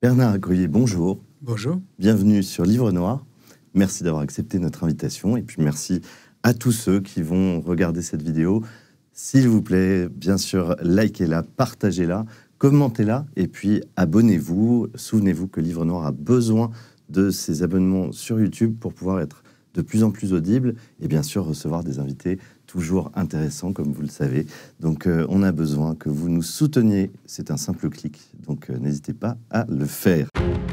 Bernard Accoyer, bonjour. Bonjour. Bienvenue sur Livre Noir. Merci d'avoir accepté notre invitation et puis merci à tous ceux qui vont regarder cette vidéo. S'il vous plaît, bien sûr, likez-la, partagez-la, commentez-la et puis abonnez-vous. Souvenez-vous que Livre Noir a besoin de ces abonnements sur YouTube pour pouvoir être de plus en plus audible et bien sûr recevoir des invités toujours intéressants comme vous le savez. Donc on a besoin que vous nous souteniez, c'est un simple clic, donc n'hésitez pas à le faire.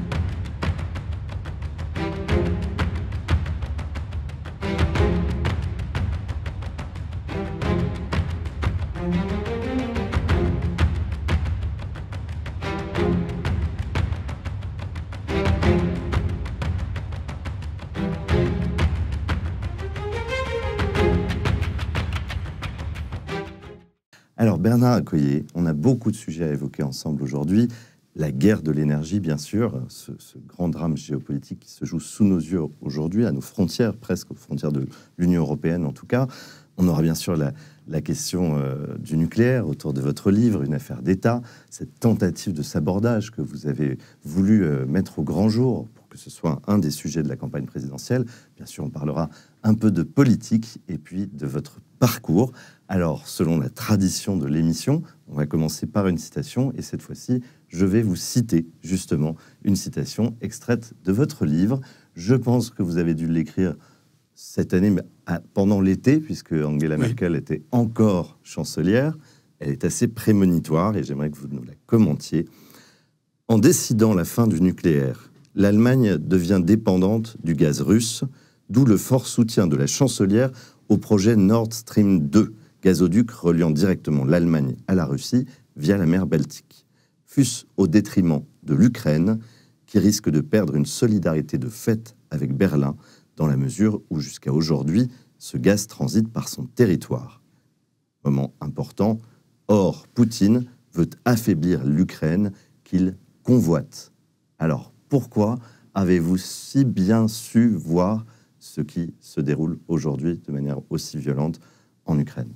Alors Bernard Accoyer, on a beaucoup de sujets à évoquer ensemble aujourd'hui. La guerre de l'énergie, bien sûr, ce grand drame géopolitique qui se joue sous nos yeux aujourd'hui, à nos frontières, presque aux frontières de l'Union européenne en tout cas. On aura bien sûr la question du nucléaire autour de votre livre, Une affaire d'État, cette tentative de sabordage que vous avez voulu mettre au grand jour pour que ce soit un des sujets de la campagne présidentielle. Bien sûr, on parlera un peu de politique et puis de votre parcours. Alors, selon la tradition de l'émission, on va commencer par une citation et cette fois-ci, je vais vous citer justement une citation extraite de votre livre. Je pense que vous avez dû l'écrire cette année, mais pendant l'été, puisque Angela Merkel était encore chancelière. Elle est assez prémonitoire et j'aimerais que vous nous la commentiez. En décidant la fin du nucléaire, l'Allemagne devient dépendante du gaz russe, d'où le fort soutien de la chancelière au projet Nord Stream 2, gazoduc reliant directement l'Allemagne à la Russie via la mer Baltique. Fût-ce au détriment de l'Ukraine, qui risque de perdre une solidarité de fait avec Berlin, dans la mesure où jusqu'à aujourd'hui, ce gaz transite par son territoire. Moment important, or Poutine veut affaiblir l'Ukraine qu'il convoite. Alors pourquoi avez-vous si bien su voir ce qui se déroule aujourd'hui de manière aussi violente en Ukraine?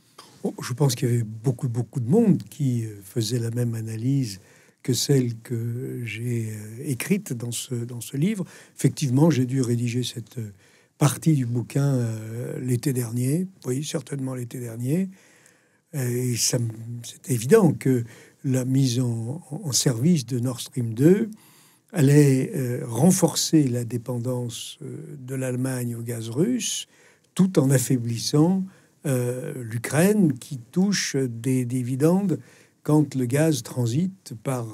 Je pense qu'il y avait beaucoup de monde qui faisait la même analyse que celle que j'ai écrite dans ce livre. Effectivement, j'ai dû rédiger cette partie du bouquin l'été dernier. Oui, certainement l'été dernier. Et c'était évident que la mise en service de Nord Stream 2 allait renforcer la dépendance de l'Allemagne au gaz russe, tout en affaiblissant l'Ukraine, qui touche des dividendes quand le gaz transite par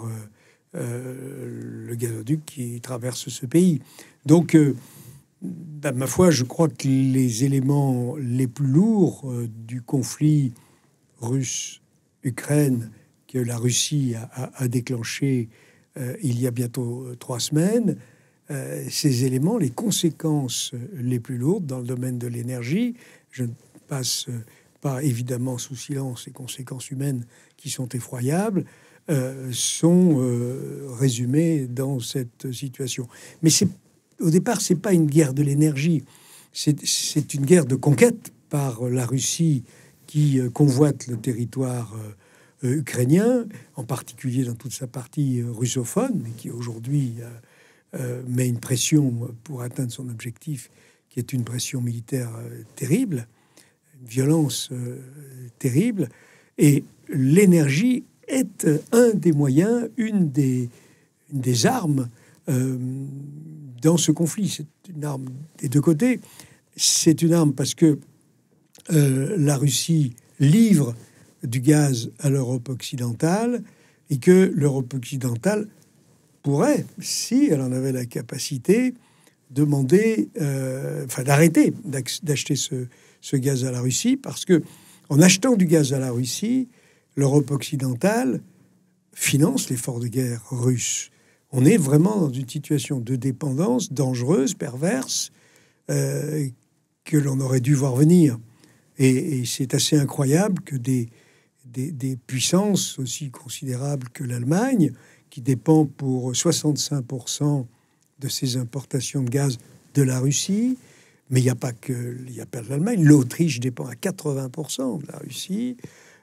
le gazoduc qui traverse ce pays. Donc, ma foi, je crois que les éléments les plus lourds du conflit russe-Ukraine que la Russie a déclenché il y a bientôt 3 semaines, ces éléments, les conséquences les plus lourdes dans le domaine de l'énergie, je ne passe pas évidemment sous silence les conséquences humaines qui sont effroyables, sont résumées dans cette situation. Mais au départ, c'est pas une guerre de l'énergie, c'est une guerre de conquête par la Russie qui convoite le territoire ukrainien, en particulier dans toute sa partie russophone, mais qui aujourd'hui met une pression pour atteindre son objectif, qui est une pression militaire terrible, une violence terrible. Et l'énergie est un des moyens, une des armes dans ce conflit. C'est une arme des deux côtés. C'est une arme parce que la Russie livre du gaz à l'Europe occidentale et que l'Europe occidentale pourrait, si elle en avait la capacité, demander, d'arrêter d'acheter ce gaz à la Russie, parce que en achetant du gaz à la Russie, l'Europe occidentale finance l'effort de guerre russe. On est vraiment dans une situation de dépendance dangereuse, perverse, que l'on aurait dû voir venir. Et c'est assez incroyable que des puissances aussi considérables que l'Allemagne, qui dépend pour 65% de ses importations de gaz de la Russie, mais il n'y a pas que l'Allemagne. L'Autriche dépend à 80% de la Russie.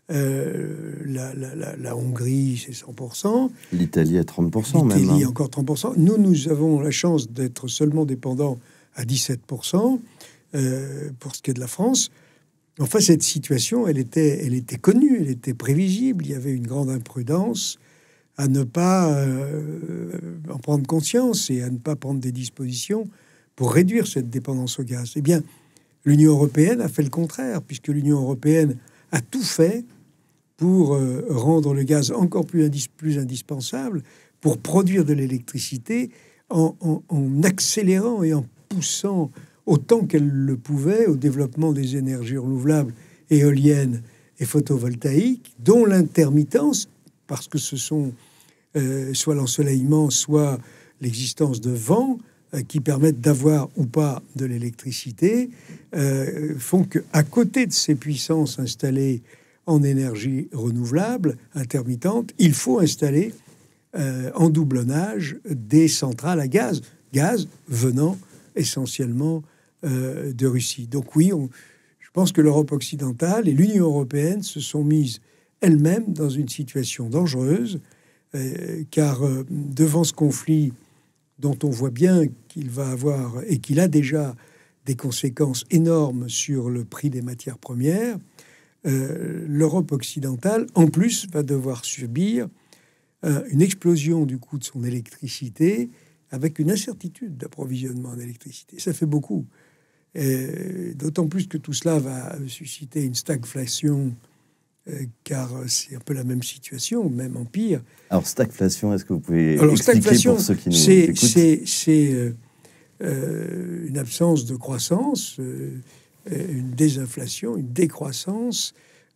La Hongrie, c'est 100%. L'Italie à 30% même. L'Italie, encore 30%. Nous avons la chance d'être seulement dépendants à 17% pour ce qui est de la France. Enfin, cette situation, elle était connue, elle était prévisible. Il y avait une grande imprudence à ne pas en prendre conscience et à ne pas prendre des dispositions pour réduire cette dépendance au gaz. Eh bien, l'Union européenne a fait le contraire, puisque l'Union européenne a tout fait pour rendre le gaz encore plus indispensable, pour produire de l'électricité en accélérant et en poussant autant qu'elle le pouvait au développement des énergies renouvelables, éoliennes et photovoltaïques, dont l'intermittence, parce que ce sont soit l'ensoleillement, soit l'existence de vents qui permettent d'avoir ou pas de l'électricité, font qu'à côté de ces puissances installées en énergie renouvelable, intermittente, il faut installer en doublonnage des centrales à gaz venant essentiellement de Russie. Donc oui, je pense que l'Europe occidentale et l'Union européenne se sont mises elles-mêmes dans une situation dangereuse, car devant ce conflit dont on voit bien qu'il va avoir et qu'il a déjà des conséquences énormes sur le prix des matières premières, l'Europe occidentale, en plus, va devoir subir une explosion du coût de son électricité avec une incertitude d'approvisionnement en électricité. Ça fait beaucoup. D'autant plus que tout cela va susciter une stagflation, car c'est un peu la même situation, même en pire. Alors, stagflation, est-ce que vous pouvez expliquer pour ceux qui nous écoutent? C'est une absence de croissance, une désinflation, une décroissance,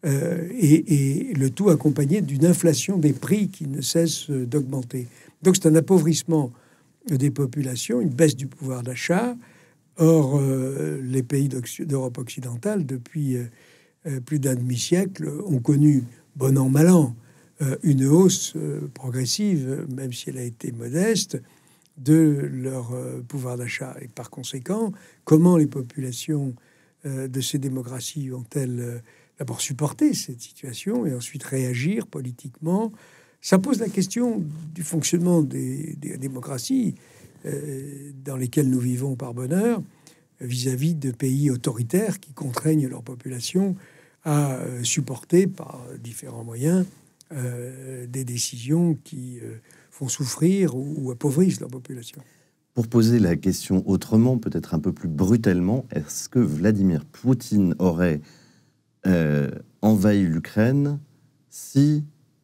et le tout accompagné d'une inflation des prix qui ne cesse d'augmenter. Donc c'est un appauvrissement des populations, une baisse du pouvoir d'achat. Or, les pays d'Europe occidentale, depuis plus d'un demi-siècle, ont connu, bon an, mal an, une hausse progressive, même si elle a été modeste, de leur pouvoir d'achat. Et par conséquent, comment les populations de ces démocraties vont-elles d'abord supporter cette situation et ensuite réagir politiquement? Ça pose la question du fonctionnement des démocraties dans lesquelles nous vivons par bonheur, vis-à-vis de pays autoritaires qui contraignent leur population à supporter par différents moyens des décisions qui font souffrir ou appauvrissent leur population. Pour poser la question autrement, peut-être un peu plus brutalement, est-ce que Vladimir Poutine aurait envahi l'Ukraine si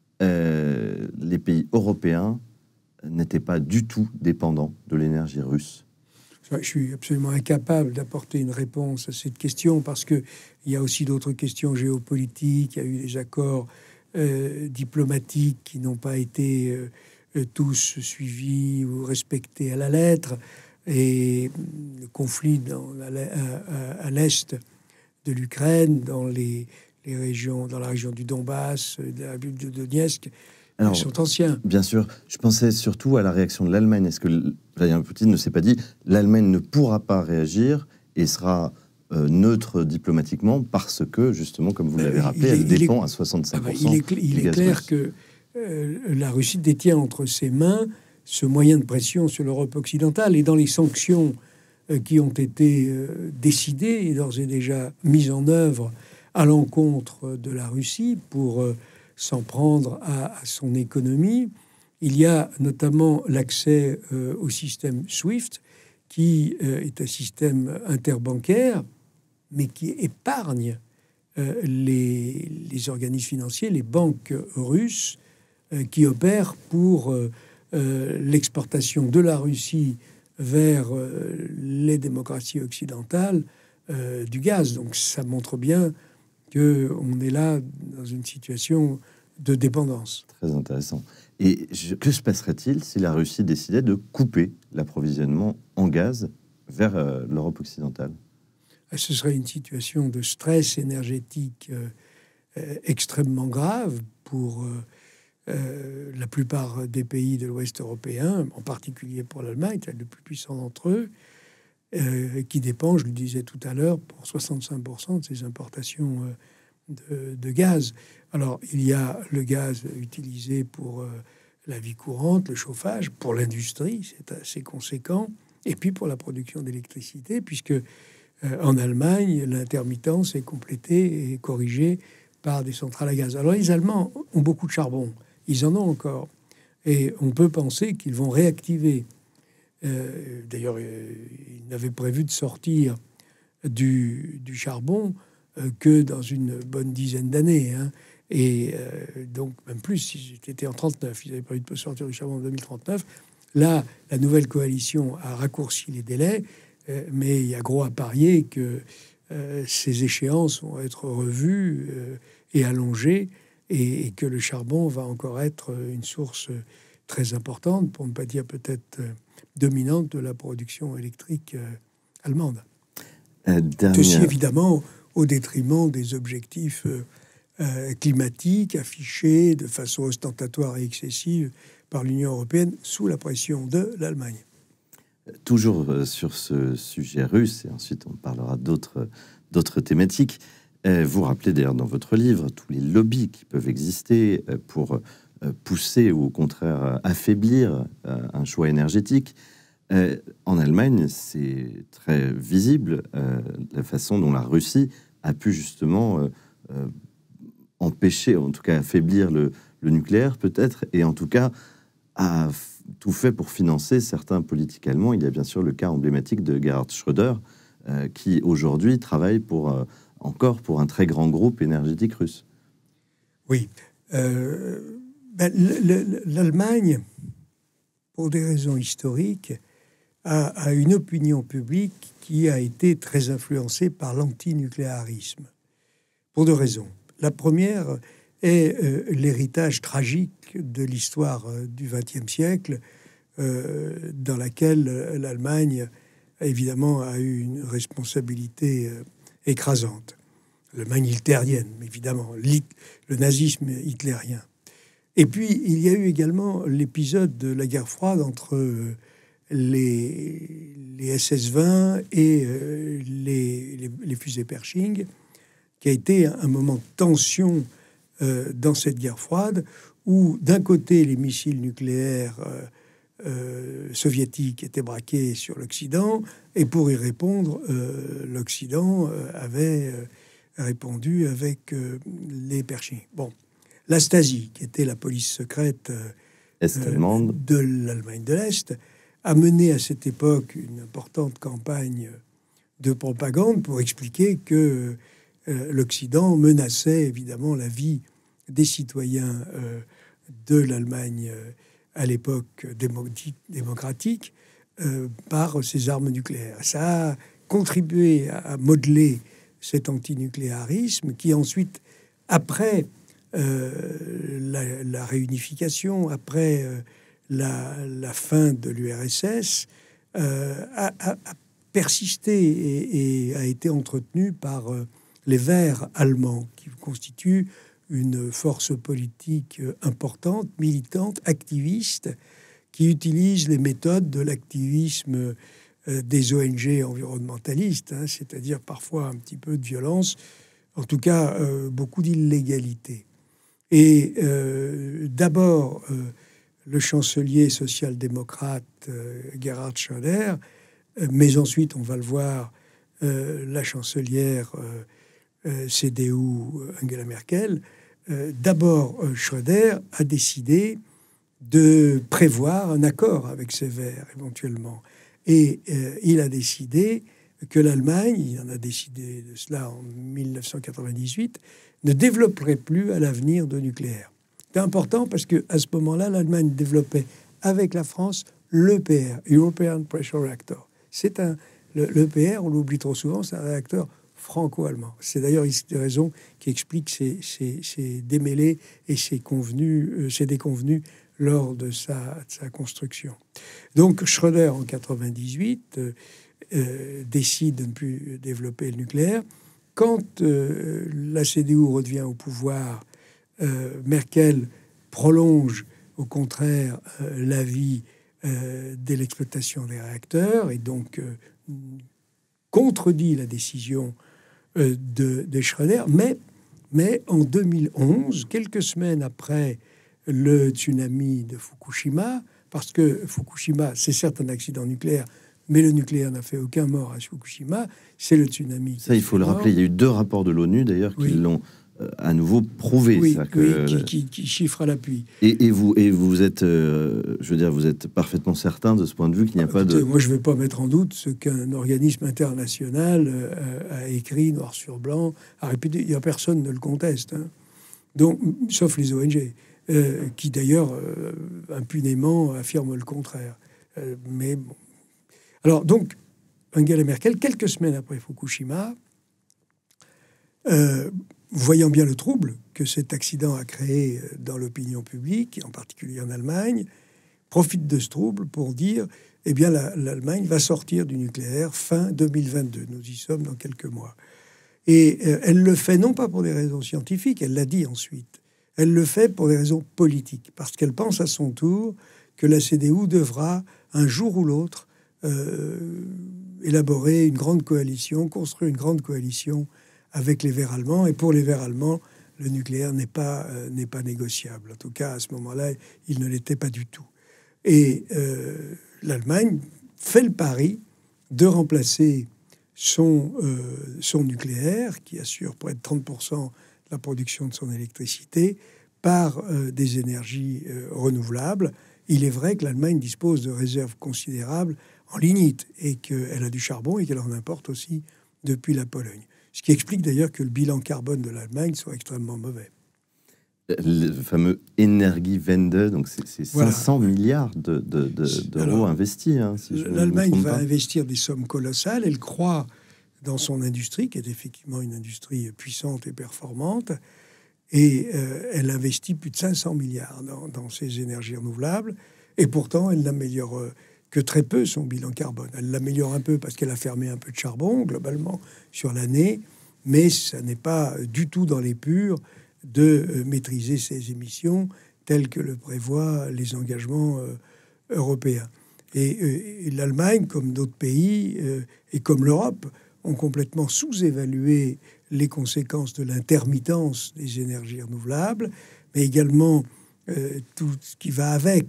les pays européens n'étaient pas du tout dépendants de l'énergie russe? Je suis absolument incapable d'apporter une réponse à cette question, parce qu'il y a aussi d'autres questions géopolitiques. Il y a eu des accords diplomatiques qui n'ont pas été tous suivis ou respectés à la lettre, et le conflit à l'est de l'Ukraine, dans les régions, dans la région du Donbass, de la ville de Donetsk, sont anciens. Bien sûr, je pensais surtout à la réaction de l'Allemagne. Est-ce que Vladimir Poutine ne s'est pas dit l'Allemagne ne pourra pas réagir et sera neutre diplomatiquement parce que, justement, comme vous l'avez rappelé, elle dépend à 65%. Il est clair que la Russie détient entre ses mains ce moyen de pression sur l'Europe occidentale, et dans les sanctions qui ont été décidées et d'ores et déjà mises en œuvre à l'encontre de la Russie pour s'en prendre à son économie. Il y a notamment l'accès au système SWIFT, qui est un système interbancaire, mais qui épargne les organismes financiers, les banques russes, qui opèrent pour l'exportation de la Russie vers les démocraties occidentales du gaz. Donc ça montre bien qu'on est là dans une situation de dépendance. Très intéressant. Et que se passerait-il si la Russie décidait de couper l'approvisionnement en gaz vers l'Europe occidentale? Ce serait une situation de stress énergétique extrêmement grave pour la plupart des pays de l'Ouest européen, en particulier pour l'Allemagne, qui est le plus puissant d'entre eux, qui dépend, je le disais tout à l'heure, pour 65% de ses importations de gaz. Alors, il y a le gaz utilisé pour la vie courante, le chauffage, pour l'industrie, c'est assez conséquent, et puis pour la production d'électricité, puisque en Allemagne, l'intermittence est complétée et corrigée par des centrales à gaz. Alors, les Allemands ont beaucoup de charbon, ils en ont encore, et on peut penser qu'ils vont réactiver. D'ailleurs, ils n'avaient prévu de sortir du charbon que dans une bonne dizaine d'années, hein. Et donc, même plus, si c'était en 39, ils avaient prévu de sortir du charbon en 2039. Là, la nouvelle coalition a raccourci les délais, mais il y a gros à parier que ces échéances vont être revues et allongées, et que le charbon va encore être une source très importante, pour ne pas dire peut-être dominante, de la production électrique allemande. Ceci, évidemment, au détriment des objectifs climatiques affichés de façon ostentatoire et excessive par l'Union européenne sous la pression de l'Allemagne. Toujours sur ce sujet russe, et ensuite on parlera d'autres thématiques. Vous rappelez d'ailleurs dans votre livre tous les lobbies qui peuvent exister pour pousser ou au contraire affaiblir un choix énergétique. En Allemagne, c'est très visible la façon dont la Russie a pu justement empêcher, en tout cas affaiblir le nucléaire peut-être, et en tout cas a tout fait pour financer certains politiques allemands. Il y a bien sûr le cas emblématique de Gerhard Schröder, qui aujourd'hui travaille encore pour un très grand groupe énergétique russe. Oui. L'Allemagne, pour des raisons historiques, a une opinion publique qui a été très influencée par l'antinucléarisme, pour deux raisons. La première est l'héritage tragique de l'histoire du XXe siècle, dans laquelle l'Allemagne, évidemment, a eu une responsabilité écrasante. L'Allemagne hitlérienne, évidemment, le nazisme hitlérien. Et puis, il y a eu également l'épisode de la guerre froide entre les SS-20 et les fusées Pershing, qui a été un moment de tension dans cette guerre froide, où d'un côté les missiles nucléaires soviétiques étaient braqués sur l'Occident, et pour y répondre, l'Occident avait répondu avec les Pershing. Bon, la Stasi, qui était la police secrète de l'Allemagne de l'Est, a mené à cette époque une importante campagne de propagande pour expliquer que l'Occident menaçait évidemment la vie des citoyens de l'Allemagne à l'époque démocratique par ses armes nucléaires. Ça a contribué à modeler cet antinucléarisme qui ensuite, après la réunification, après la fin de l'URSS, a persisté et a été entretenu par les Verts allemands, qui constituent une force politique importante, militante, activiste, qui utilise les méthodes de l'activisme des ONG environnementalistes, hein, c'est-à-dire parfois un petit peu de violence, en tout cas beaucoup d'illégalité. Et d'abord, le chancelier social-démocrate Gerhard Schröder, mais ensuite, on va le voir, la chancelière CDU Angela Merkel. D'abord, Schröder a décidé de prévoir un accord avec ces Verts, éventuellement. Et il a décidé que l'Allemagne, il en a décidé de cela en 1998, ne développerait plus à l'avenir de nucléaire. C'est important parce qu'à ce moment-là, l'Allemagne développait avec la France l'EPR, European Pressure Reactor. L'EPR, on l'oublie trop souvent, c'est un réacteur franco-allemand. C'est d'ailleurs une des raisons qui explique ces démêlés et ces déconvenus lors de sa construction. Donc Schröder, en 98, décide de ne plus développer le nucléaire. Quand la CDU redevient au pouvoir, Merkel prolonge au contraire la vie de l'exploitation des réacteurs et donc contredit la décision de Schröder, mais Mais en 2011, quelques semaines après le tsunami de Fukushima, parce que Fukushima, c'est certes un accident nucléaire, mais le nucléaire n'a fait aucun mort à Fukushima, c'est le tsunami. Ça, il faut le rappeler. Il y a eu 2 rapports de l'ONU, d'ailleurs, qui l'ont à nouveau prouvé. Oui, ça, que... qui chiffre à l'appui. Et vous êtes, je veux dire, vous êtes parfaitement certain de ce point de vue qu'il n'y a pas de... Moi, je ne vais pas mettre en doute ce qu'un organisme international a écrit noir sur blanc, a répété. Il n'y a personne ne le conteste. Hein. Donc, sauf les ONG, qui d'ailleurs impunément affirment le contraire. Mais bon. Alors, donc, Angela Merkel, quelques semaines après Fukushima, voyant bien le trouble que cet accident a créé dans l'opinion publique, en particulier en Allemagne, profite de ce trouble pour dire, eh bien, l'Allemagne va sortir du nucléaire fin 2022. Nous y sommes dans quelques mois. Et elle le fait non pas pour des raisons scientifiques, elle l'a dit ensuite, elle le fait pour des raisons politiques, parce qu'elle pense à son tour que la CDU devra, un jour ou l'autre, élaborer une grande coalition, construire une grande coalition avec les Verts allemands. Et pour les Verts allemands, le nucléaire n'est pas négociable. En tout cas, à ce moment-là, il ne l'était pas du tout. Et l'Allemagne fait le pari de remplacer son nucléaire, qui assure près de 30% de la production de son électricité, par des énergies renouvelables. Il est vrai que l'Allemagne dispose de réserves considérables en lignite et qu'elle a du charbon et qu'elle en importe aussi depuis la Pologne. Ce qui explique d'ailleurs que le bilan carbone de l'Allemagne soit extrêmement mauvais. Le fameux Energiewende, donc c'est 500 milliards d'euros investis. Hein, si l'Allemagne va investir des sommes colossales. Elle croit dans son industrie, qui est effectivement une industrie puissante et performante. Et elle investit plus de 500 milliards dans ces énergies renouvelables. Et pourtant, elle n'améliore que très peu son bilan carbone. Elle l'améliore un peu parce qu'elle a fermé un peu de charbon, globalement, sur l'année. Mais ça n'est pas du tout dans les purs de maîtriser ses émissions telles que le prévoient les engagements européens. Et l'Allemagne, comme d'autres pays, et comme l'Europe, ont complètement sous-évalué les conséquences de l'intermittence des énergies renouvelables, mais également tout ce qui va avec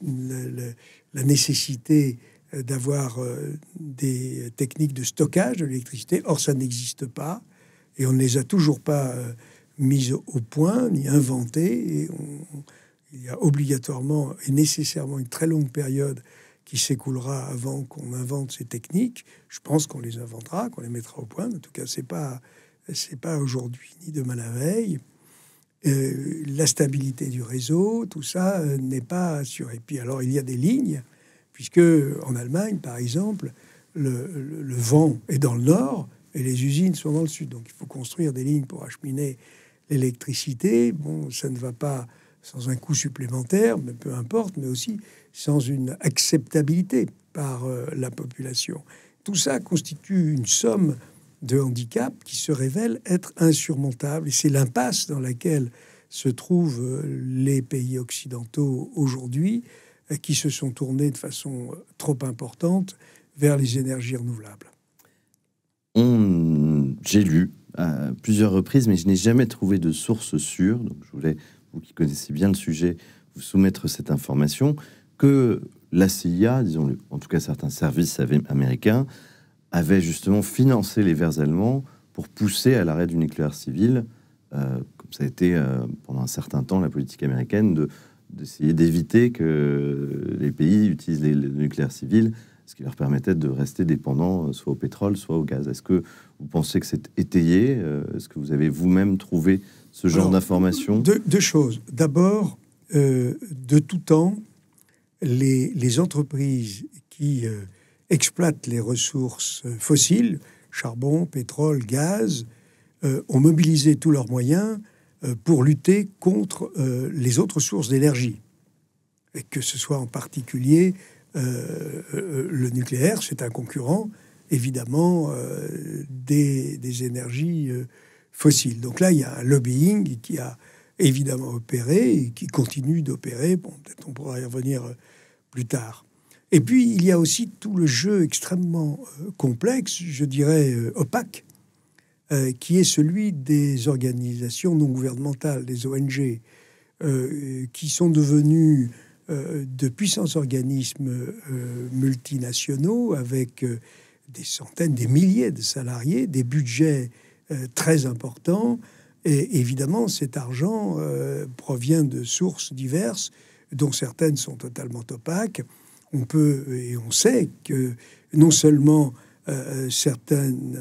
la nécessité d'avoir des techniques de stockage de l'électricité. Or, ça n'existe pas, et on ne les a toujours pas mises au point, ni inventées. Et il y a obligatoirement et nécessairement une très longue période qui s'écoulera avant qu'on invente ces techniques. Je pense qu'on les inventera, qu'on les mettra au point. En tout cas, c'est pas aujourd'hui ni demain la veille. La stabilité du réseau, tout ça n'est pas assuré. Puis alors, il y a des lignes, puisque en Allemagne, par exemple, le vent est dans le nord et les usines sont dans le sud. Donc, il faut construire des lignes pour acheminer l'électricité. Bon, ça ne va pas sans un coût supplémentaire, mais peu importe, mais aussi sans une acceptabilité par la population. Tout ça constitue une somme de handicap qui se révèle être insurmontable. Et c'est l'impasse dans laquelle se trouvent les pays occidentaux aujourd'hui, qui se sont tournés de façon trop importante vers les énergies renouvelables. J'ai lu à plusieurs reprises, mais je n'ai jamais trouvé de source sûre. Donc je voulais, vous qui connaissez bien le sujet, vous soumettre cette information, que la CIA, disons, en tout cas certains services américains, avaient justement financé les Verts allemands pour pousser à l'arrêt du nucléaire civil, comme ça a été pendant un certain temps la politique américaine, d'essayer d'éviter que les pays utilisent le nucléaire civil, ce qui leur permettait de rester dépendants soit au pétrole, soit au gaz. Est-ce que vous pensez que c'est étayé? Est-ce que vous avez vous-même trouvé ce genre d'informations? Deux choses. D'abord, de tout temps, les entreprises qui exploitent les ressources fossiles, charbon, pétrole, gaz, ont mobilisé tous leurs moyens pour lutter contre les autres sources d'énergie. Et que ce soit en particulier le nucléaire, c'est un concurrent, évidemment, des énergies fossiles. Donc là, il y a un lobbying qui a évidemment opéré et qui continue d'opérer. Bon, peut-être on pourra y revenir plus tard. Et puis, il y a aussi tout le jeu extrêmement complexe, je dirais opaque, qui est celui des organisations non gouvernementales, des ONG, qui sont devenus de puissants organismes multinationaux avec des centaines, des milliers de salariés, des budgets très importants. Et évidemment, cet argent provient de sources diverses, dont certaines sont totalement opaques. On peut et on sait que non seulement certaines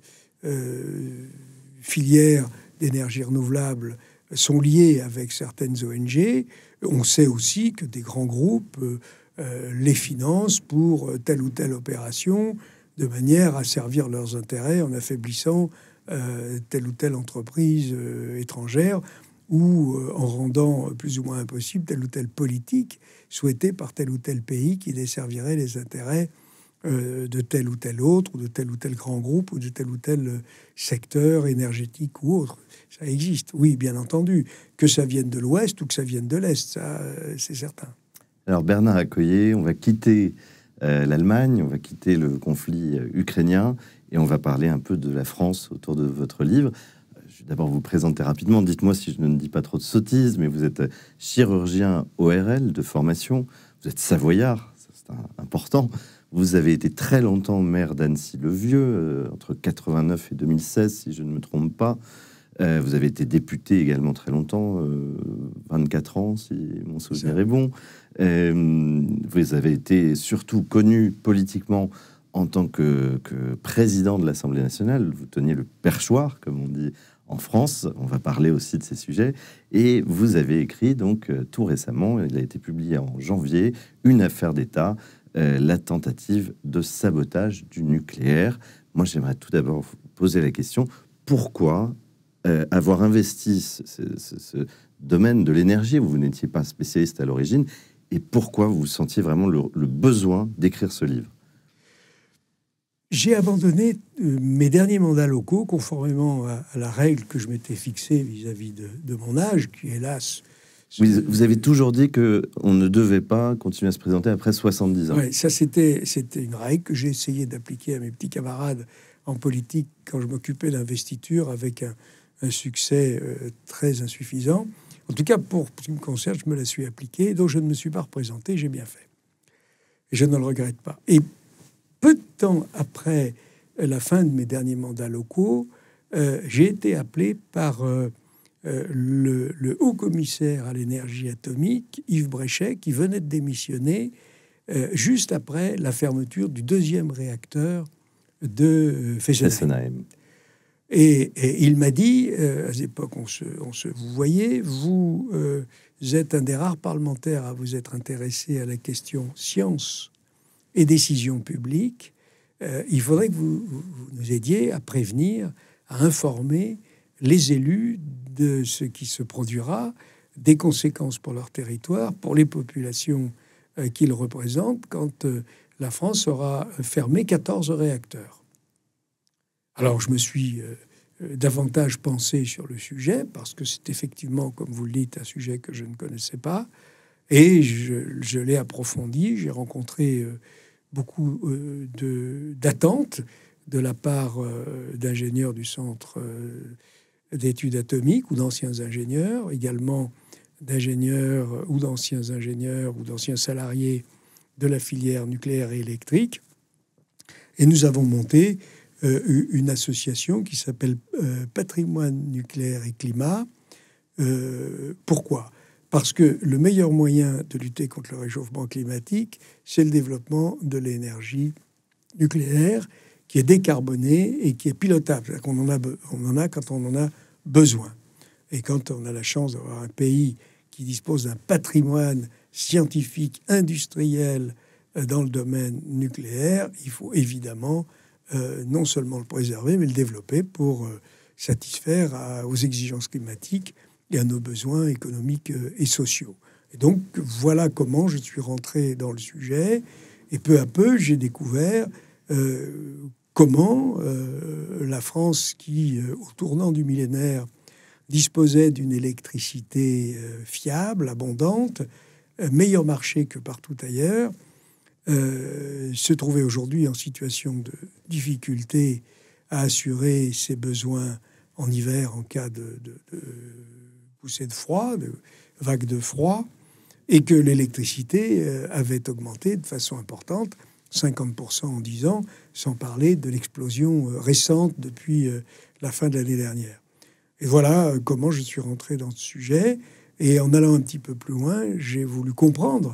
filières d'énergie renouvelable sont liées avec certaines ONG, on sait aussi que des grands groupes les financent pour telle ou telle opération, de manière à servir leurs intérêts en affaiblissant telle ou telle entreprise étrangère ou en rendant plus ou moins impossible telle ou telle politique souhaitée par tel ou tel pays qui desservirait les intérêts de tel ou tel autre, ou de tel ou tel grand groupe, ou de tel ou tel secteur énergétique ou autre. Ça existe, oui, bien entendu. Que ça vienne de l'Ouest ou que ça vienne de l'Est, ça, c'est certain. Alors, Bernard Accoyer, on va quitter l'Allemagne, on va quitter le conflit ukrainien, et on va parler un peu de la France autour de votre livre. Je vais d'abord vous présenter rapidement. Dites-moi si je ne dis pas trop de sottises, mais vous êtes chirurgien ORL de formation. Vous êtes savoyard, c'est important. Vous avez été très longtemps maire d'Annecy-le-Vieux, entre 89 et 2016, si je ne me trompe pas. Vous avez été député également très longtemps, 24 ans, si mon souvenir est bon. Vous avez été surtout connu politiquement en tant que président de l'Assemblée nationale. Vous teniez le perchoir, comme on dit en France. On va parler aussi de ces sujets. Et vous avez écrit, donc, tout récemment, il a été publié en janvier, Une affaire d'État, la tentative de sabotage du nucléaire. Moi, j'aimerais tout d'abord vous poser la question, pourquoi avoir investi ce domaine de l'énergie, vous n'étiez pas spécialiste à l'origine, et pourquoi vous sentiez vraiment le besoin d'écrire ce livre? J'ai abandonné mes derniers mandats locaux, conformément à la règle que je m'étais fixée vis-à-vis de mon âge, qui, hélas... Vous avez toujours dit qu'on ne devait pas continuer à se présenter après 70 ans. Oui, ça, c'était une règle que j'ai essayé d'appliquer à mes petits camarades en politique quand je m'occupais d'investiture, avec un succès très insuffisant. En tout cas, pour ce qui me concerne, je me la suis appliquée, donc je ne me suis pas représenté, j'ai bien fait. Et je ne le regrette pas. Et peu de temps après la fin de mes derniers mandats locaux, j'ai été appelé par le haut-commissaire à l'énergie atomique, Yves Bréchet, qui venait de démissionner juste après la fermeture du deuxième réacteur de Fessenheim. Et il m'a dit, à l'époque, vous voyez, vous êtes un des rares parlementaires à vous être intéressé à la question science et décision publique. Il faudrait que vous nous aidiez à prévenir, à informer les élus de ce qui se produira, des conséquences pour leur territoire, pour les populations qu'ils représentent, quand la France aura fermé 14 réacteurs. Alors, je me suis davantage pensé sur le sujet, parce que c'est effectivement, comme vous le dites, un sujet que je ne connaissais pas, et je l'ai approfondi. J'ai rencontré beaucoup d'attentes de la part d'ingénieurs du Centre d'études atomiques ou d'anciens ingénieurs, également d'ingénieurs ou d'anciens ingénieurs ou d'anciens salariés de la filière nucléaire et électrique. Et nous avons monté une association qui s'appelle Patrimoine nucléaire et climat. Pourquoi ? Parce que le meilleur moyen de lutter contre le réchauffement climatique, c'est le développement de l'énergie nucléaire, qui est décarbonée et qui est pilotable. On en a quand on en a besoin. Et quand on a la chance d'avoir un pays qui dispose d'un patrimoine scientifique, industriel dans le domaine nucléaire, il faut évidemment non seulement le préserver, mais le développer pour satisfaire aux exigences climatiques et à nos besoins économiques et sociaux. Et donc, voilà comment je suis rentré dans le sujet. Et peu à peu, j'ai découvert comment la France, qui, au tournant du millénaire, disposait d'une électricité fiable, abondante, meilleur marché que partout ailleurs, se trouvait aujourd'hui en situation de difficulté à assurer ses besoins en hiver en cas de poussée de froid, de vague de froid, et que l'électricité avait augmenté de façon importante, 50% en 10 ans, sans parler de l'explosion récente depuis la fin de l'année dernière. Et voilà comment je suis rentré dans ce sujet. Et en allant un petit peu plus loin, j'ai voulu comprendre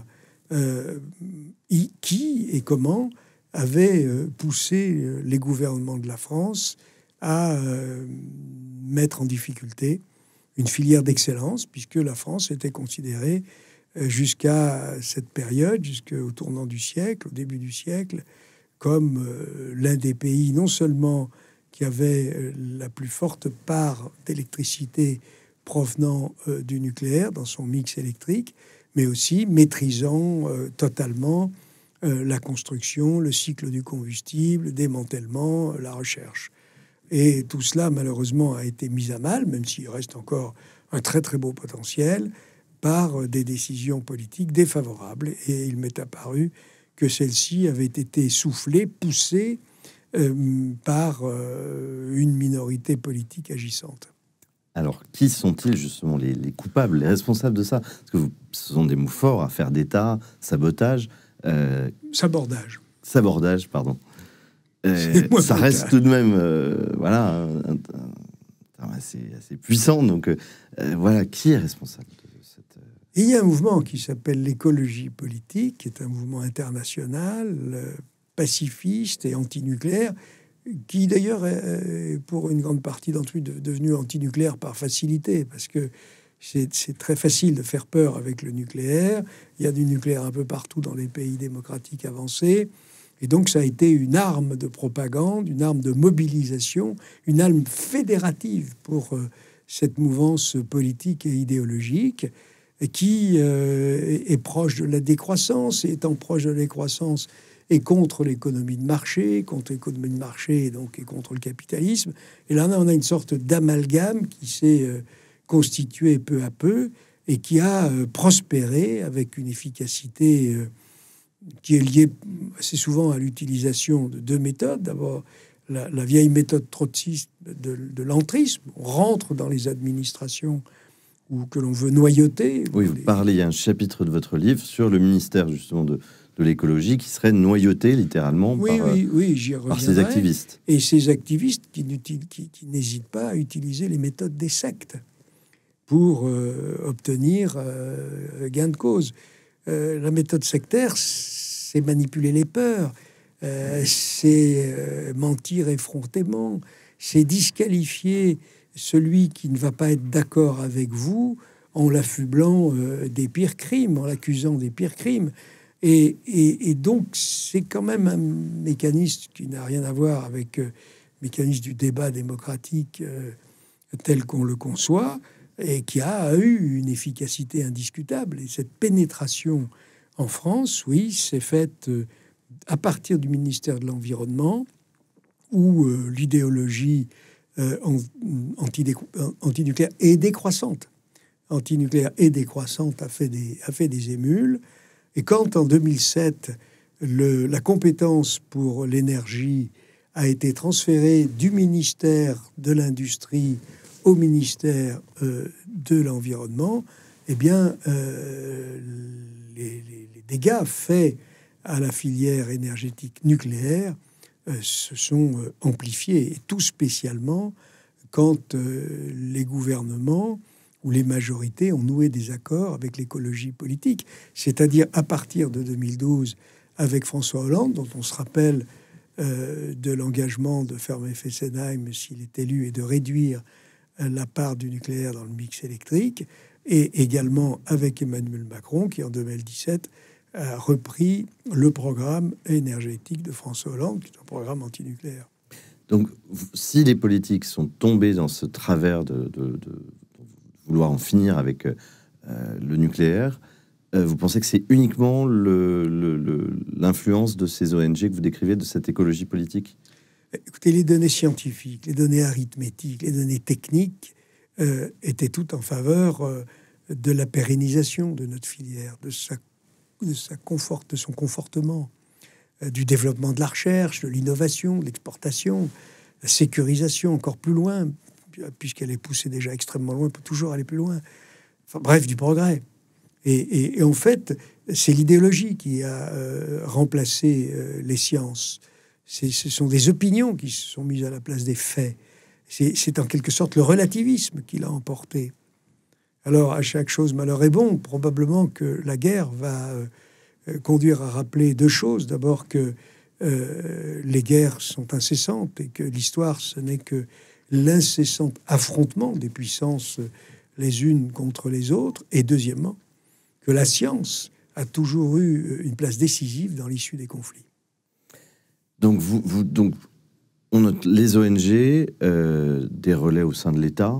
qui et comment avait poussé les gouvernements de la France à mettre en difficulté une filière d'excellence, puisque la France était considérée jusqu'à cette période, jusqu'au tournant du siècle, au début du siècle, comme l'un des pays non seulement qui avait la plus forte part d'électricité provenant du nucléaire dans son mix électrique, mais aussi maîtrisant totalement la construction, le cycle du combustible, le démantèlement, la recherche. Et tout cela, malheureusement, a été mis à mal, même s'il reste encore un très très beau potentiel, par des décisions politiques défavorables. Et il m'est apparu que celles-ci avaient été soufflées, poussées par une minorité politique agissante. Alors, qui sont-ils justement les coupables, les responsables de ça? Parce que ce sont des mots forts, affaire d'État, sabotage. Sabordage. Sabordage, pardon. Ça reste tout de même voilà, assez puissant. Donc, voilà, qui est responsable de cette... Et il y a un mouvement qui s'appelle l'écologie politique, qui est un mouvement international, pacifiste et antinucléaire, qui d'ailleurs est pour une grande partie d'entre eux devenu antinucléaire par facilité, parce que c'est très facile de faire peur avec le nucléaire. Il y a du nucléaire un peu partout dans les pays démocratiques avancés. Et donc, ça a été une arme de propagande, une arme de mobilisation, une arme fédérative pour cette mouvance politique et idéologique qui est proche de la décroissance. Et étant proche de la décroissance et contre l'économie de marché, donc, et contre le capitalisme. Et là, on a une sorte d'amalgame qui s'est constitué peu à peu et qui a prospéré avec une efficacité qui est liée assez souvent à l'utilisation de deux méthodes. D'abord, la vieille méthode trotskiste de l'entrisme. On rentre dans les administrations ou que l'on veut noyauter. Oui, vous parlez, il y a un chapitre de votre livre sur le ministère justement de l'écologie qui serait noyauté littéralement par ces activistes. Et ces activistes qui n'hésitent pas à utiliser les méthodes des sectes pour obtenir gain de cause. La méthode sectaire, c'est manipuler les peurs, c'est mentir effrontément, c'est disqualifier celui qui ne va pas être d'accord avec vous en l'affublant des pires crimes, en l'accusant des pires crimes. Et donc, c'est quand même un mécanisme qui n'a rien à voir avec le mécanisme du débat démocratique tel qu'on le conçoit, et qui a eu une efficacité indiscutable. Et cette pénétration en France, oui, s'est faite à partir du ministère de l'Environnement, où l'idéologie antinucléaire et décroissante, a fait des émules. Et quand, en 2007, la compétence pour l'énergie a été transférée du ministère de l'Industrie au ministère de l'Environnement, eh bien, les dégâts faits à la filière énergétique nucléaire se sont amplifiés, et tout spécialement quand les gouvernements où les majorités ont noué des accords avec l'écologie politique, c'est-à-dire à partir de 2012 avec François Hollande, dont on se rappelle de l'engagement de fermer Fessenheim s'il est élu et de réduire la part du nucléaire dans le mix électrique, et également avec Emmanuel Macron qui en 2017 a repris le programme énergétique de François Hollande, qui est un programme antinucléaire. Donc, si les politiques sont tombés dans ce travers de vouloir en finir avec le nucléaire, vous pensez que c'est uniquement l'influence de ces ONG que vous décrivez, de cette écologie politique? Écoutez, les données scientifiques, les données arithmétiques, les données techniques étaient toutes en faveur de la pérennisation de notre filière, de son confortement, du développement de la recherche, de l'innovation, de l'exportation. la sécurisation encore plus loin, puisqu'elle est poussée déjà extrêmement loin, peut toujours aller plus loin. Enfin, bref, du progrès. Et en fait, c'est l'idéologie qui a remplacé les sciences. Ce sont des opinions qui se sont mises à la place des faits. C'est en quelque sorte le relativisme qui l'a emporté. Alors, à chaque chose, malheur est bon. Probablement que la guerre va conduire à rappeler deux choses. D'abord que les guerres sont incessantes et que l'histoire, ce n'est que l'incessant affrontement des puissances les unes contre les autres. Et deuxièmement, que la science a toujours eu une place décisive dans l'issue des conflits. Donc, donc on note les ONG, des relais au sein de l'État,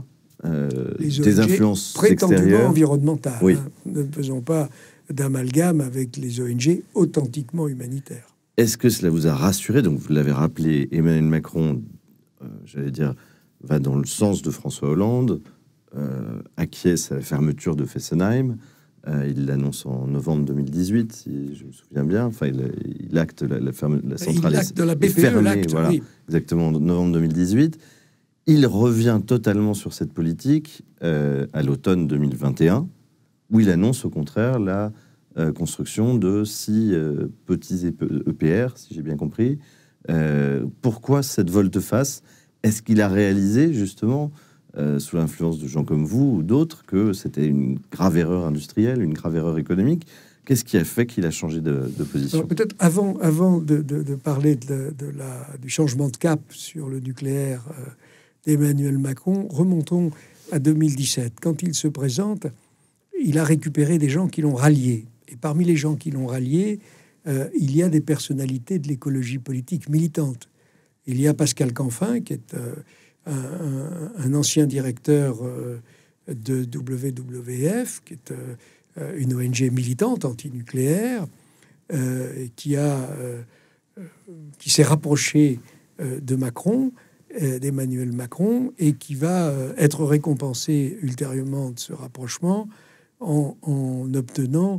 des influences prétendument extérieures. environnementales. Oui. Hein. Ne faisons pas d'amalgame avec les ONG authentiquement humanitaires. Est-ce que cela vous a rassuré? Donc, vous l'avez rappelé, Emmanuel Macron, j'allais dire, va dans le sens de François Hollande, acquiesce à la fermeture de Fessenheim. Il l'annonce en novembre 2018, si je me souviens bien. Enfin, il acte la centrale. Il acte de la BPE, fermée, l'acte, voilà, oui. exactement, en novembre 2018. Il revient totalement sur cette politique à l'automne 2021, où il annonce au contraire la construction de 6 petits EPR, si j'ai bien compris. Pourquoi cette volte-face? Est-ce qu'il a réalisé, justement, sous l'influence de gens comme vous ou d'autres, que c'était une grave erreur industrielle, une grave erreur économique? Qu'est-ce qui a fait qu'il a changé de position? Alors, peut-être avant de parler du changement de cap sur le nucléaire d'Emmanuel Macron, remontons à 2017. Quand il se présente, il a récupéré des gens qui l'ont rallié. Et parmi les gens qui l'ont rallié, il y a des personnalités de l'écologie politique militante. Il y a Pascal Canfin, qui est un ancien directeur de WWF, qui est une ONG militante antinucléaire, qui s'est rapproché de Macron, d'Emmanuel Macron, et qui va être récompensé ultérieurement de ce rapprochement en obtenant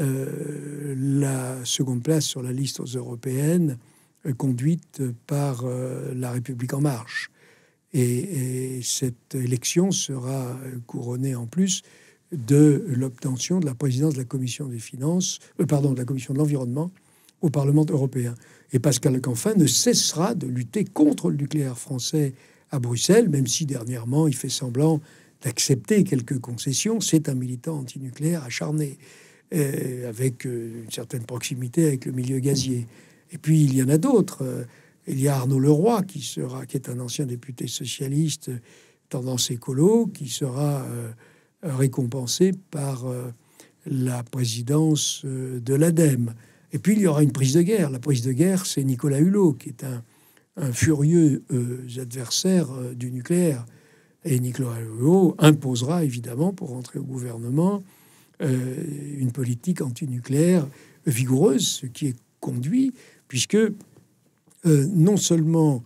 la seconde place sur la liste aux européennes conduite par La République En Marche. Et cette élection sera couronnée en plus de l'obtention de la présidence de la Commission des Finances, de la Commission de l'Environnement au Parlement européen. Et Pascal Canfin ne cessera de lutter contre le nucléaire français à Bruxelles, même si dernièrement il fait semblant d'accepter quelques concessions. C'est un militant antinucléaire acharné, avec une certaine proximité avec le milieu gazier. Et puis il y en a d'autres. Il y a Arnaud Leroy, qui est un ancien député socialiste, tendance écolo, qui sera récompensé par la présidence de l'ADEME. Et puis il y aura une prise de guerre. La prise de guerre, c'est Nicolas Hulot, qui est un furieux adversaire du nucléaire. Et Nicolas Hulot imposera, évidemment, pour rentrer au gouvernement, une politique antinucléaire vigoureuse, ce qui est conduit, puisque non seulement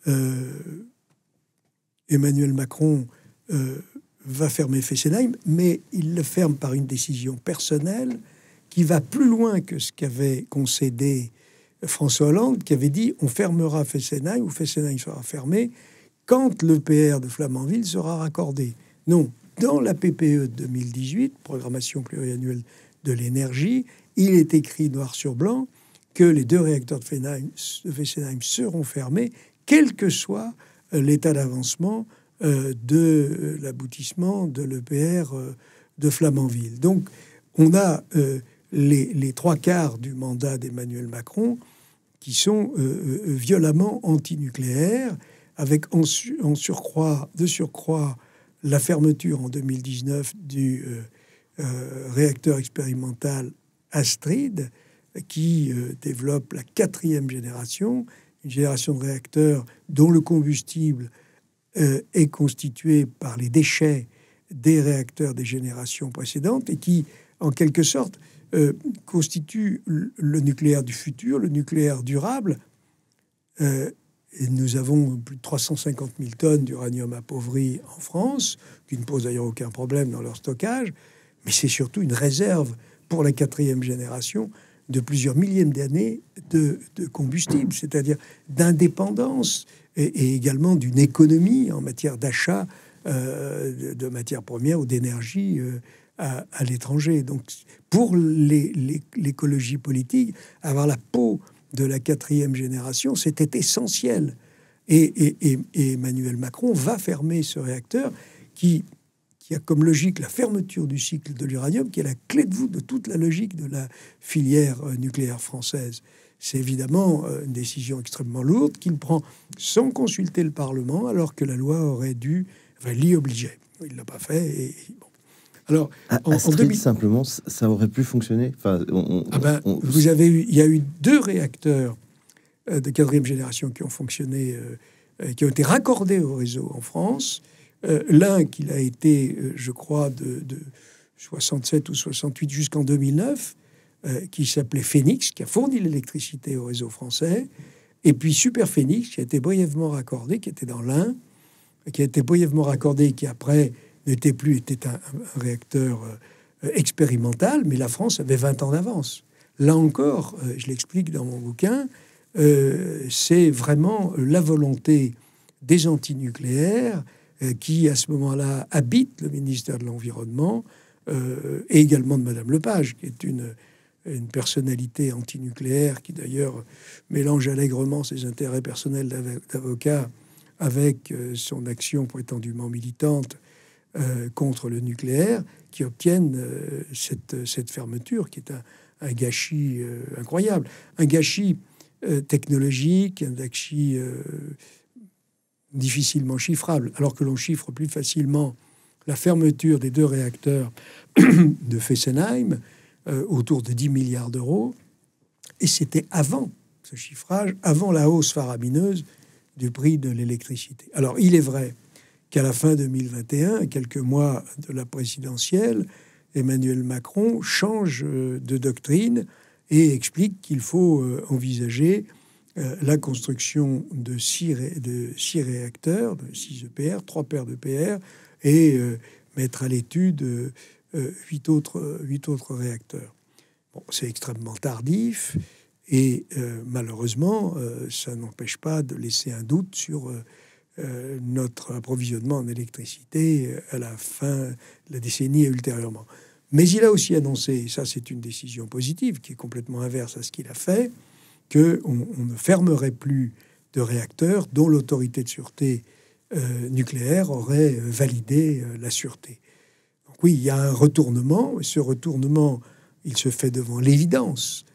Emmanuel Macron va fermer Fessenheim, mais il le ferme par une décision personnelle qui va plus loin que ce qu'avait concédé François Hollande, qui avait dit on fermera Fessenheim ou Fessenheim sera fermé quand l'EPR de Flamanville sera raccordé. Non, dans la PPE 2018, programmation pluriannuelle de l'énergie, il est écrit noir sur blanc que les 2 réacteurs de Fessenheim seront fermés, quel que soit l'état d'avancement de l'aboutissement de l'EPR de Flamanville. Donc, on a les 3/4 du mandat d'Emmanuel Macron qui sont violemment antinucléaires, avec en surcroît la fermeture en 2019 du réacteur expérimental Astrid, qui développe la 4e génération, une génération de réacteurs dont le combustible est constitué par les déchets des réacteurs des générations précédentes et qui, en quelque sorte, constitue le nucléaire du futur, le nucléaire durable. Et nous avons plus de 350 000 tonnes d'uranium appauvri en France, qui ne pose d'ailleurs aucun problème dans leur stockage, mais c'est surtout une réserve pour la 4e génération de plusieurs millièmes d'années de combustible, c'est-à-dire d'indépendance et également d'une économie en matière d'achat de matières premières ou d'énergie à l'étranger. Donc, pour l'écologie politique, avoir la peau de la 4e génération, c'était essentiel. Et Emmanuel Macron va fermer ce réacteur qui a comme logique la fermeture du cycle de l'uranium, qui est la clé de voûte de toute la logique de la filière nucléaire française. C'est évidemment une décision extrêmement lourde qu'il prend sans consulter le Parlement, alors que la loi aurait dû l'y obliger. Il ne l'a pas fait. Et bon. Alors, en 2000, simplement, ça aurait pu fonctionner. Enfin, il y a eu 2 réacteurs de 4e génération qui ont fonctionné, qui ont été raccordés au réseau en France. L'un qui a été, je crois, de 67 ou 68 jusqu'en 2009, qui s'appelait Phénix, qui a fourni l'électricité au réseau français, et puis Super Phénix, qui a été brièvement raccordé, qui était dans l'Ain, qui a été brièvement raccordé, qui après était un réacteur expérimental, mais la France avait 20 ans d'avance. Là encore, je l'explique dans mon bouquin, c'est vraiment la volonté des antinucléaires qui, à ce moment-là, habitent le ministère de l'Environnement, et également de Madame Lepage, qui est une personnalité antinucléaire qui, d'ailleurs, mélange allègrement ses intérêts personnels d'avocat avec son action prétendument militante contre le nucléaire, qui obtiennent cette fermeture, qui est un gâchis incroyable, un gâchis technologique, un gâchis difficilement chiffrable, alors que l'on chiffre plus facilement la fermeture des 2 réacteurs de Fessenheim autour de 10 milliards d'euros. Et c'était avant ce chiffrage, avant la hausse faramineuse du prix de l'électricité. Alors, il est vrai qu'à la fin 2021, quelques mois de la présidentielle, Emmanuel Macron change de doctrine et explique qu'il faut envisager la construction de 6 réacteurs, de 6 EPR, 3 paires d'EPR, et mettre à l'étude 8 autres réacteurs. Bon, c'est extrêmement tardif et malheureusement, ça n'empêche pas de laisser un doute sur notre approvisionnement en électricité à la fin de la décennie et ultérieurement. Mais il a aussi annoncé, et ça c'est une décision positive qui est complètement inverse à ce qu'il a fait, qu'on ne fermerait plus de réacteurs dont l'autorité de sûreté nucléaire aurait validé la sûreté. Donc oui, il y a un retournement, et ce retournement, il se fait devant l'évidence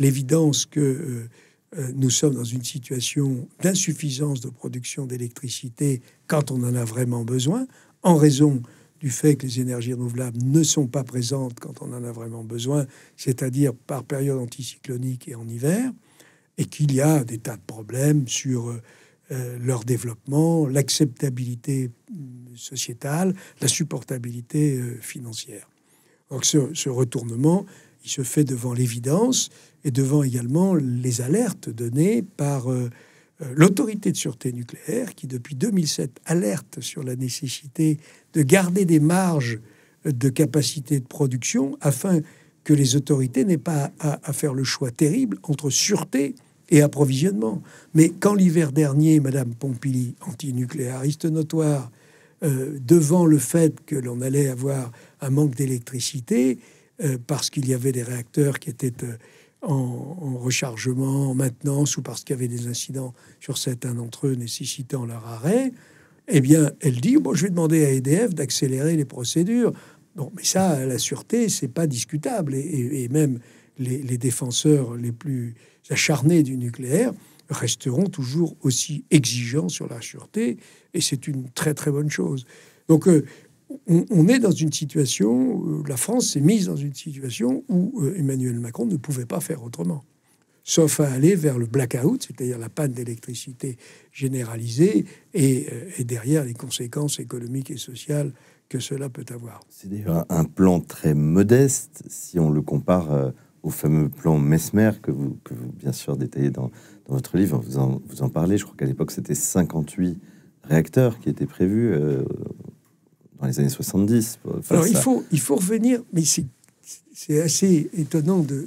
que nous sommes dans une situation d'insuffisance de production d'électricité quand on en a vraiment besoin, en raison du fait que les énergies renouvelables ne sont pas présentes quand on en a vraiment besoin, c'est-à-dire par période anticyclonique et en hiver, et qu'il y a des tas de problèmes sur leur développement, l'acceptabilité sociétale, la supportabilité financière. Donc ce retournement, il se fait devant l'évidence et devant également les alertes données par l'autorité de sûreté nucléaire qui, depuis 2007, alerte sur la nécessité de garder des marges de capacité de production afin que les autorités n'aient pas à faire le choix terrible entre sûreté et approvisionnement. Mais quand l'hiver dernier, Madame Pompili, antinucléariste notoire, devant le fait que l'on allait avoir un manque d'électricité parce qu'il y avait des réacteurs qui étaient en rechargement, en maintenance, ou parce qu'il y avait des incidents sur certains d'entre eux nécessitant leur arrêt, eh bien, elle dit, bon, je vais demander à EDF d'accélérer les procédures. Bon, mais ça, la sûreté, c'est pas discutable. Et même les défenseurs les plus acharnés du nucléaire resteront toujours aussi exigeants sur la sûreté, et c'est une très très bonne chose. Donc on est dans une situation, la France s'est mise dans une situation où Emmanuel Macron ne pouvait pas faire autrement, sauf à aller vers le blackout, c'est-à-dire la panne d'électricité généralisée, et derrière les conséquences économiques et sociales que cela peut avoir. C'est d'ailleurs un plan très modeste si on le compare au fameux plan Mesmer que vous bien sûr détaillez dans votre livre. Vous en parlez, je crois qu'à l'époque c'était 58 réacteurs qui étaient prévus dans les années 70. Alors il faut revenir, mais c'est assez étonnant de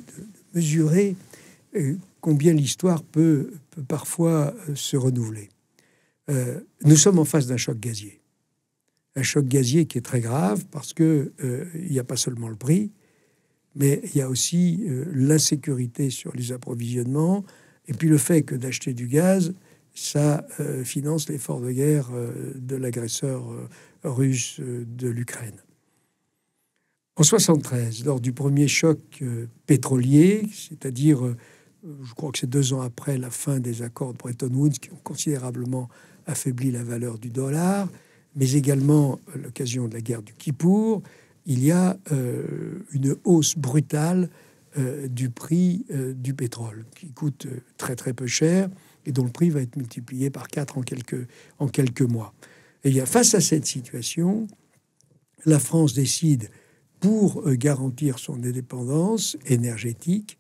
mesurer combien l'histoire peut parfois se renouveler. Nous sommes en face d'un choc gazier. Un choc gazier qui est très grave parce que il n'y a pas seulement le prix, mais il y a aussi l'insécurité sur les approvisionnements, et puis le fait que d'acheter du gaz, ça finance l'effort de guerre de l'agresseur russe de l'Ukraine. En 1973, lors du premier choc pétrolier, c'est-à-dire, je crois que c'est 2 ans après la fin des accords de Bretton Woods qui ont considérablement affaibli la valeur du dollar, mais également à l'occasion de la guerre du Kippour, il y a une hausse brutale du prix du pétrole, qui coûte très très peu cher et dont le prix va être multiplié par 4 en quelques mois. Et face à cette situation, la France décide, pour garantir son indépendance énergétique,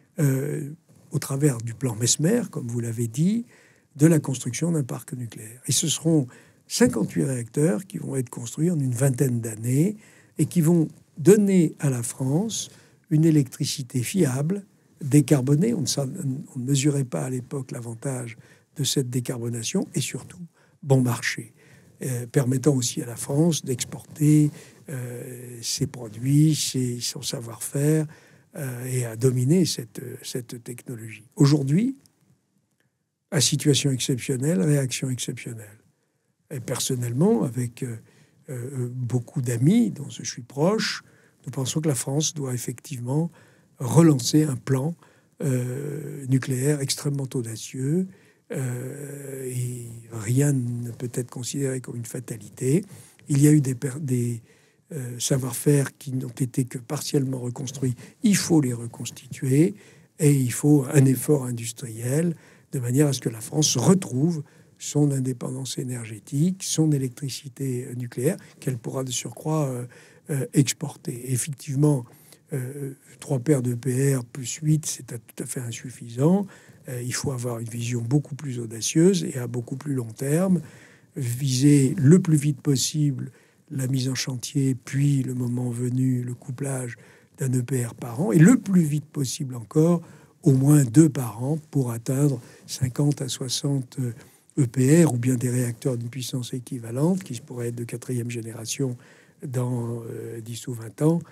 au travers du plan Messmer, comme vous l'avez dit, de la construction d'un parc nucléaire. Et ce seront 58 réacteurs qui vont être construits en une vingtaine d'années et qui vont donner à la France une électricité fiable, décarbonée. On ne mesurait pas à l'époque l'avantage de cette décarbonation et surtout bon marché, permettant aussi à la France d'exporter ses produits, son savoir-faire et à dominer cette technologie. Aujourd'hui, à situation exceptionnelle, réaction exceptionnelle. Et personnellement, avec beaucoup d'amis dont je suis proche, nous pensons que la France doit effectivement relancer un plan nucléaire extrêmement audacieux et rien ne peut être considéré comme une fatalité. Il y a eu des savoir-faire qui n'ont été que partiellement reconstruits. Il faut les reconstituer et il faut un effort industriel de manière à ce que la France retrouve son indépendance énergétique, son électricité nucléaire, qu'elle pourra de surcroît exporter. Effectivement, 3 paires d'EPR plus 8, c'est tout à fait insuffisant. Il faut avoir une vision beaucoup plus audacieuse et à beaucoup plus long terme, viser le plus vite possible la mise en chantier, puis le moment venu, le couplage d'un EPR par an, et le plus vite possible encore, au moins 2 par an pour atteindre 50 à 60 EPR ou bien des réacteurs d'une puissance équivalente qui pourraient être de 4e génération dans 10 ou 20 ans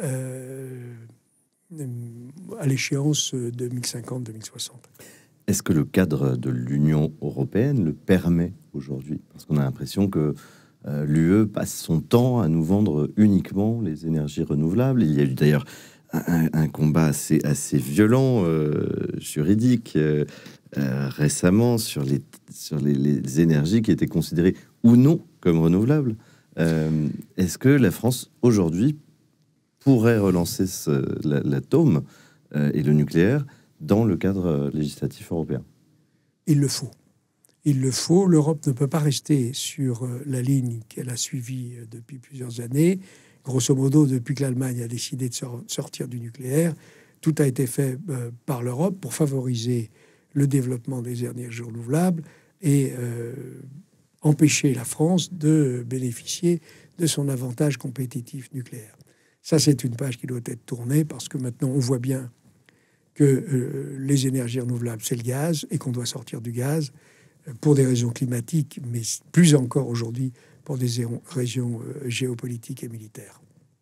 à l'échéance 2050-2060. Est-ce que le cadre de l'Union européenne le permet aujourd'hui? Parce qu'on a l'impression que l'UE passe son temps à nous vendre uniquement les énergies renouvelables. Il y a eu d'ailleurs un combat assez violent, juridique, récemment sur les énergies qui étaient considérées ou non comme renouvelables. Est-ce que la France, aujourd'hui, pourrait relancer l'atome et le nucléaire dans le cadre législatif européen? Il le faut. Il le faut. L'Europe ne peut pas rester sur la ligne qu'elle a suivie depuis plusieurs années. Grosso modo, depuis que l'Allemagne a décidé de sortir du nucléaire, tout a été fait par l'Europe pour favoriser le développement des énergies renouvelables et empêcher la France de bénéficier de son avantage compétitif nucléaire. Ça, c'est une page qui doit être tournée parce que maintenant, on voit bien que les énergies renouvelables, c'est le gaz et qu'on doit sortir du gaz pour des raisons climatiques, mais plus encore aujourd'hui pour des raisons géopolitiques et militaires.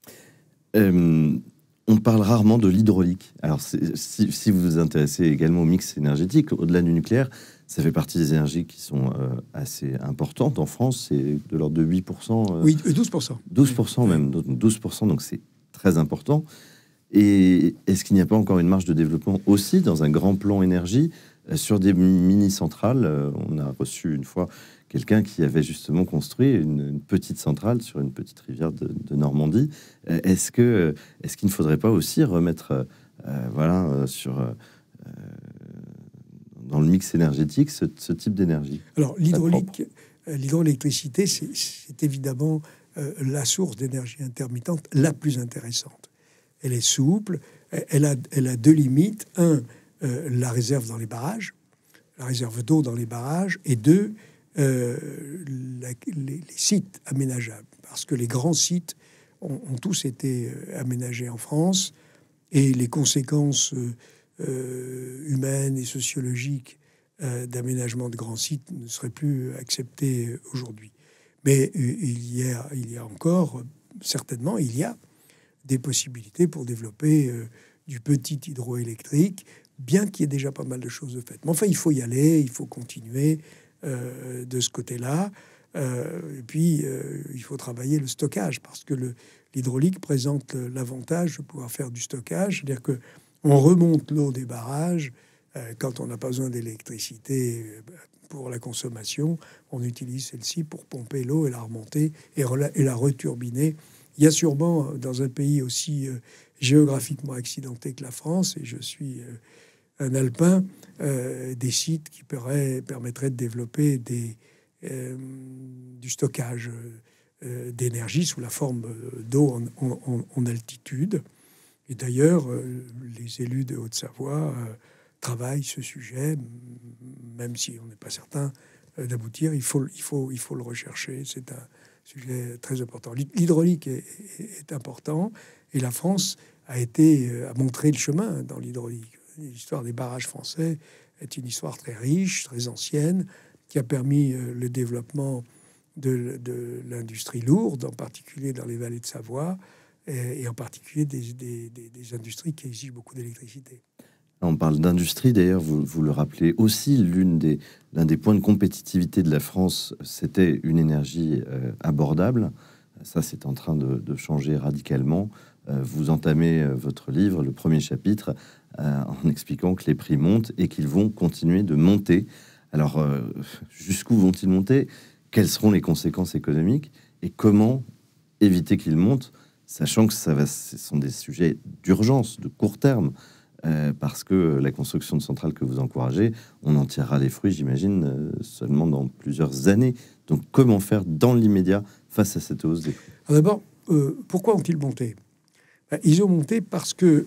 On parle rarement de l'hydraulique. Alors, si vous vous intéressez également au mix énergétique, au-delà du nucléaire, ça fait partie des énergies qui sont assez importantes en France. C'est de l'ordre de 8%. Oui, 12%. 12% même, 12%, donc c'est très important. Et est-ce qu'il n'y a pas encore une marge de développement aussi dans un grand plan énergie sur des mini-centrales? On a reçu une fois quelqu'un qui avait justement construit une petite centrale sur une petite rivière de Normandie. Est-ce qu'il ne faudrait pas aussi remettre dans le mix énergétique ce type d'énergie? Alors, l'hydroélectricité, c'est évidemment la source d'énergie intermittente la plus intéressante. Elle est souple, elle a 2 limites. 1, la réserve dans les barrages, la réserve d'eau dans les barrages, et 2, les sites aménageables. Parce que les grands sites ont tous été aménagés en France, et les conséquences humaines et sociologiques d'aménagement de grands sites ne seraient plus acceptées aujourd'hui. Mais il y a encore, certainement, il y a des possibilités pour développer du petit hydroélectrique, bien qu'il y ait déjà pas mal de choses de faites. Mais enfin, il faut y aller, il faut continuer de ce côté-là. Et puis, il faut travailler le stockage, parce que l'hydraulique présente l'avantage de pouvoir faire du stockage, c'est-à-dire que on remonte l'eau des barrages quand on n'a pas besoin d'électricité pour la consommation. On utilise celle-ci pour pomper l'eau et la remonter et la returbiner. Il y a sûrement, dans un pays aussi géographiquement accidenté que la France, et je suis un alpin, des sites qui permettraient de développer du stockage d'énergie sous la forme d'eau en altitude. Et d'ailleurs, les élus de Haute-Savoie travaillent ce sujet, même si on n'est pas certain d'aboutir. Il faut le rechercher. C'est un sujet très important. L'hydraulique est important, et la France a montré le chemin dans l'hydraulique. L'histoire des barrages français est une histoire très riche, très ancienne, qui a permis le développement de l'industrie lourde, en particulier dans les vallées de Savoie, et en particulier des industries qui exigent beaucoup d'électricité. On parle d'industrie, d'ailleurs, vous le rappelez aussi, l'un des points de compétitivité de la France, c'était une énergie abordable. Ça, c'est en train de changer radicalement. Vous entamez votre livre, le premier chapitre, en expliquant que les prix montent et qu'ils vont continuer de monter. Alors, jusqu'où vont-ils monter? Quelles seront les conséquences économiques? Et comment éviter qu'ils montent, sachant que ce sont des sujets d'urgence, de court terme, parce que la construction de centrales que vous encouragez, on en tirera les fruits, j'imagine, seulement dans plusieurs années. Donc, comment faire dans l'immédiat face à cette hausse des prix? D'abord, pourquoi ont-ils monté? Ils ont monté parce que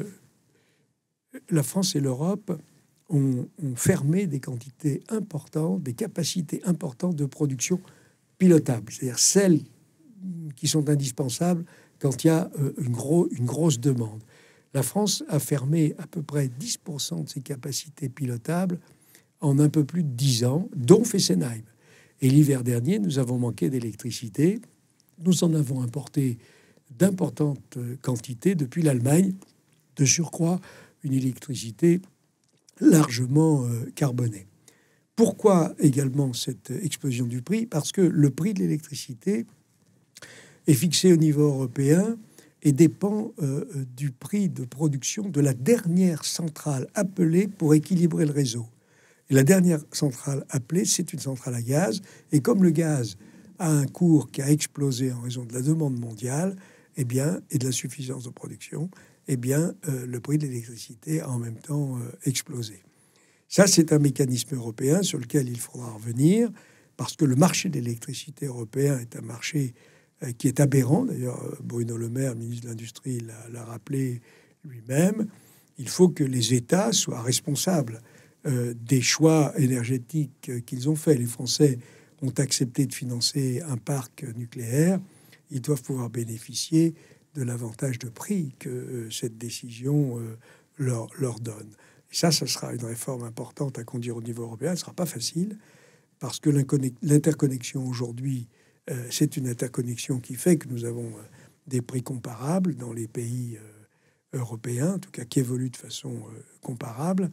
la France et l'Europe ont fermé des quantités importantes, des capacités importantes de production pilotable, c'est-à-dire celles qui sont indispensables quand il y a une grosse demande. La France a fermé à peu près 10% de ses capacités pilotables en un peu plus de 10 ans, dont Fessenheim. Et l'hiver dernier, nous avons manqué d'électricité. Nous en avons importé d'importantes quantités depuis l'Allemagne, de surcroît une électricité largement carbonée. Pourquoi également cette explosion du prix? Parce que le prix de l'électricité est fixé au niveau européen et dépend du prix de production de la dernière centrale appelée pour équilibrer le réseau. Et la dernière centrale appelée, c'est une centrale à gaz. Et comme le gaz a un cours qui a explosé en raison de la demande mondiale, et de la suffisance de production, le prix de l'électricité a en même temps explosé. Ça, c'est un mécanisme européen sur lequel il faudra revenir, parce que le marché de l'électricité européen est un marché qui est aberrant. D'ailleurs, Bruno Le Maire, ministre de l'Industrie, l'a rappelé lui-même. Il faut que les États soient responsables des choix énergétiques qu'ils ont faits. Les Français ont accepté de financer un parc nucléaire. Ils doivent pouvoir bénéficier de l'avantage de prix que cette décision leur donne. Et ça sera une réforme importante à conduire au niveau européen. Ce ne sera pas facile, parce que l'interconnexion aujourd'hui, c'est une interconnexion qui fait que nous avons des prix comparables dans les pays européens, en tout cas qui évoluent de façon comparable.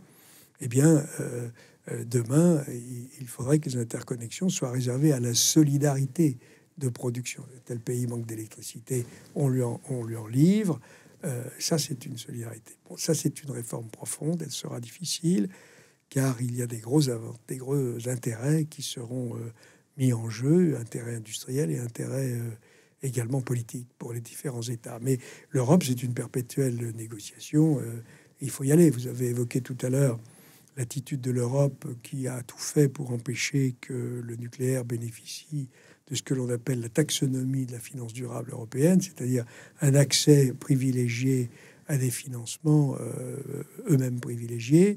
Demain, il faudrait que les interconnexions soient réservées à la solidarité de production. Tel pays manque d'électricité, on lui en livre. Ça, c'est une solidarité. Bon, ça, c'est une réforme profonde. Elle sera difficile, car il y a des gros intérêts qui seront mis en jeu, intérêts industriels et intérêts également politiques pour les différents États. Mais l'Europe, c'est une perpétuelle négociation. Il faut y aller. Vous avez évoqué tout à l'heure l'attitude de l'Europe qui a tout fait pour empêcher que le nucléaire bénéficie de ce que l'on appelle la taxonomie de la finance durable européenne, c'est-à-dire un accès privilégié à des financements eux-mêmes privilégiés.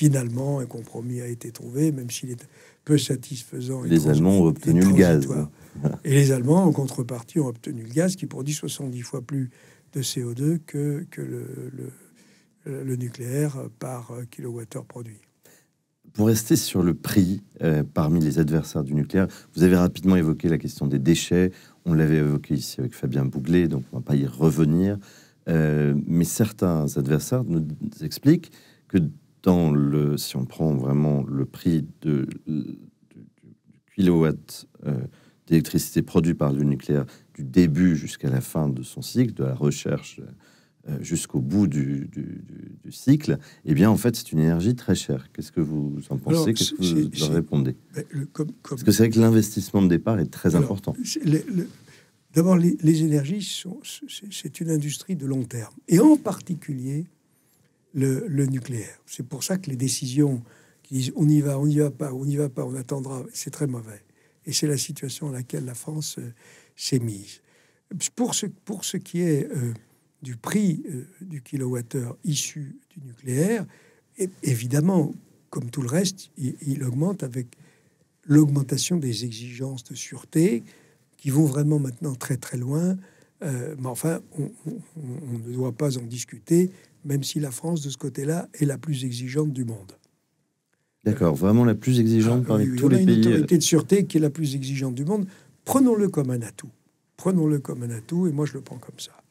Finalement, un compromis a été trouvé, même s'il est peu satisfaisant. Les Allemands ont obtenu le gaz. Et les Allemands, en contrepartie, ont obtenu le gaz qui produit 70 fois plus de CO2 que le nucléaire par kilowattheure produit. Pour rester sur le prix, parmi les adversaires du nucléaire, vous avez rapidement évoqué la question des déchets. On l'avait évoqué ici avec Fabien Bouglet, donc on ne va pas y revenir. Mais certains adversaires nous expliquent que si on prend vraiment le prix du kilowatt d'électricité produit par le nucléaire du début jusqu'à la fin de son cycle, de la recherche jusqu'au bout du cycle, eh bien, en fait, c'est une énergie très chère. Qu'est-ce que vous en pensez? Qu'est-ce que vous leur répondez? Parce que c'est vrai que l'investissement de départ est très important. D'abord, les énergies, c'est une industrie de long terme. Et en particulier, le nucléaire. C'est pour ça que les décisions qui disent on y va pas, on attendra, c'est très mauvais. Et c'est la situation à laquelle la France s'est mise. Pour ce qui est du prix du kilowattheure issu du nucléaire, et évidemment, comme tout le reste, il augmente avec l'augmentation des exigences de sûreté qui vont vraiment maintenant très très loin. Mais enfin, on ne doit pas en discuter, même si la France, de ce côté-là, est la plus exigeante du monde. D'accord, vraiment la plus exigeante parmi tous les pays. Une autorité de sûreté qui est la plus exigeante du monde. Prenons-le comme un atout. Prenons-le comme un atout, et moi je le prends comme ça.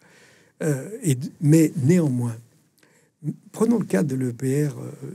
Mais néanmoins, prenons le cas de l'EPR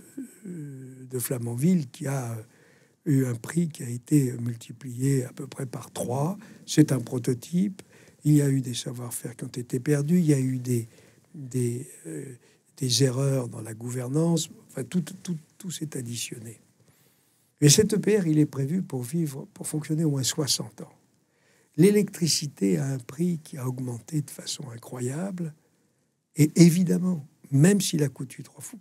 de Flamanville qui a eu un prix qui a été multiplié à peu près par 3. C'est un prototype. Il y a eu des savoir-faire qui ont été perdus. Il y a eu des erreurs dans la gouvernance. Enfin, tout s'est additionné. Et cet EPR, il est prévu pour fonctionner au moins 60 ans. L'électricité a un prix qui a augmenté de façon incroyable. Et évidemment, même s'il a coûté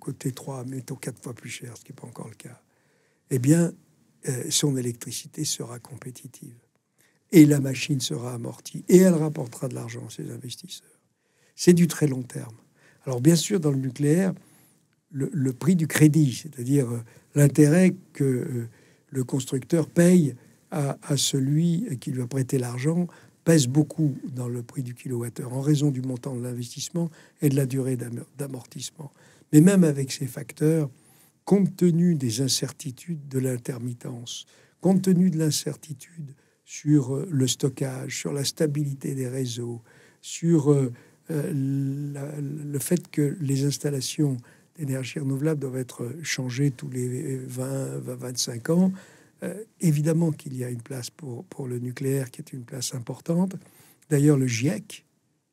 4 fois plus cher, ce qui n'est pas encore le cas, eh bien, son électricité sera compétitive. Et la machine sera amortie. Et elle rapportera de l'argent à ses investisseurs. C'est du très long terme. Alors, bien sûr, dans le nucléaire, le prix du crédit, c'est-à-dire l'intérêt que le constructeur paye à celui qui lui a prêté l'argent, pèse beaucoup dans le prix du kilowattheure en raison du montant de l'investissement et de la durée d'amortissement. Mais même avec ces facteurs, compte tenu des incertitudes de l'intermittence, compte tenu de l'incertitude sur le stockage, sur la stabilité des réseaux, sur le fait que les installations d'énergie renouvelable doivent être changées tous les 20-25 ans, évidemment qu'il y a une place pour le nucléaire qui est une place importante. D'ailleurs, le GIEC,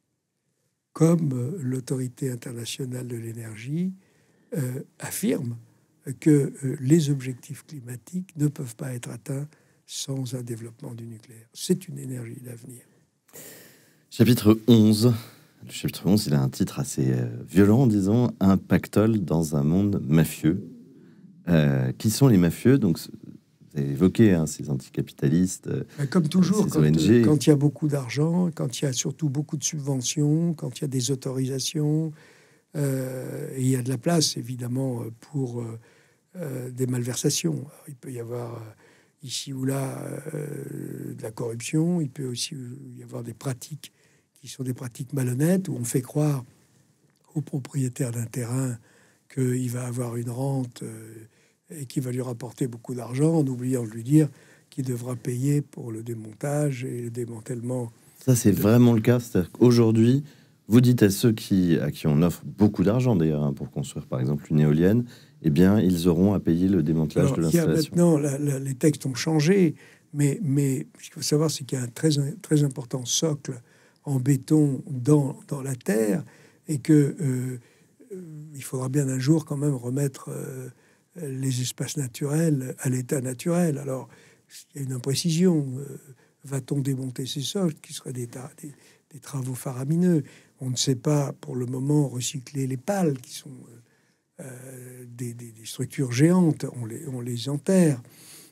comme l'autorité internationale de l'énergie, affirme que les objectifs climatiques ne peuvent pas être atteints sans un développement du nucléaire. C'est une énergie d'avenir. Chapitre 11. Le chapitre 11, il a un titre assez violent, disons, un pactole dans un monde mafieux. Qui sont les mafieux? Donc, vous avez évoqué ces anticapitalistes. Comme toujours, ces ONG. Quand il y a beaucoup d'argent, quand il y a surtout beaucoup de subventions, quand il y a des autorisations, et il y a de la place, évidemment, pour des malversations. Alors, il peut y avoir ici ou là de la corruption, il peut aussi y avoir des pratiques qui sont des pratiques malhonnêtes, où on fait croire au propriétaire d'un terrain qu'il va avoir une rente et qui va lui rapporter beaucoup d'argent, en oubliant de lui dire qu'il devra payer pour le démontage et le démantèlement. Ça, c'est vraiment le cas. C'est-à-dire qu'aujourd'hui, vous dites à ceux à qui on offre beaucoup d'argent, d'ailleurs, pour construire, par exemple, une éolienne, eh bien, ils auront à payer le démantelage de l'installation. Maintenant, les textes ont changé, mais ce qu'il faut savoir, c'est qu'il y a un très important socle en béton dans la terre, et que il faudra bien un jour quand même remettre les espaces naturels à l'état naturel. Alors, il y a une imprécision. Va-t-on démonter ces socles, qui seraient des travaux faramineux? On ne sait pas pour le moment recycler les pales, qui sont des structures géantes. On les enterre.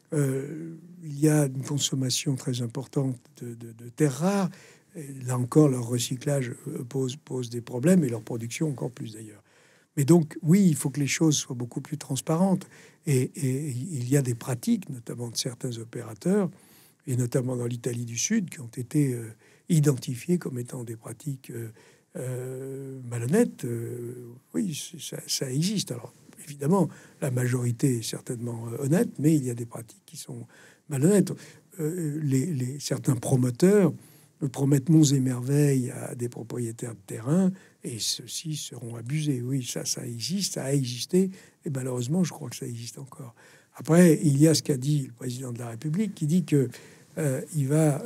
Il y a une consommation très importante de terres rares. Et là encore, leur recyclage pose des problèmes, et leur production encore plus d'ailleurs. Mais donc, oui, il faut que les choses soient beaucoup plus transparentes. Et il y a des pratiques, notamment de certains opérateurs, et notamment dans l'Italie du Sud, qui ont été identifiées comme étant des pratiques malhonnêtes. Oui, ça existe. Alors, évidemment, la majorité est certainement honnête, mais il y a des pratiques qui sont malhonnêtes. Certains promoteurs promettent monts et merveilles à des propriétaires de terrain, et ceux-ci seront abusés. Oui, ça existe, ça a existé, et malheureusement, je crois que ça existe encore. Après, il y a ce qu'a dit le président de la République, qui dit que il va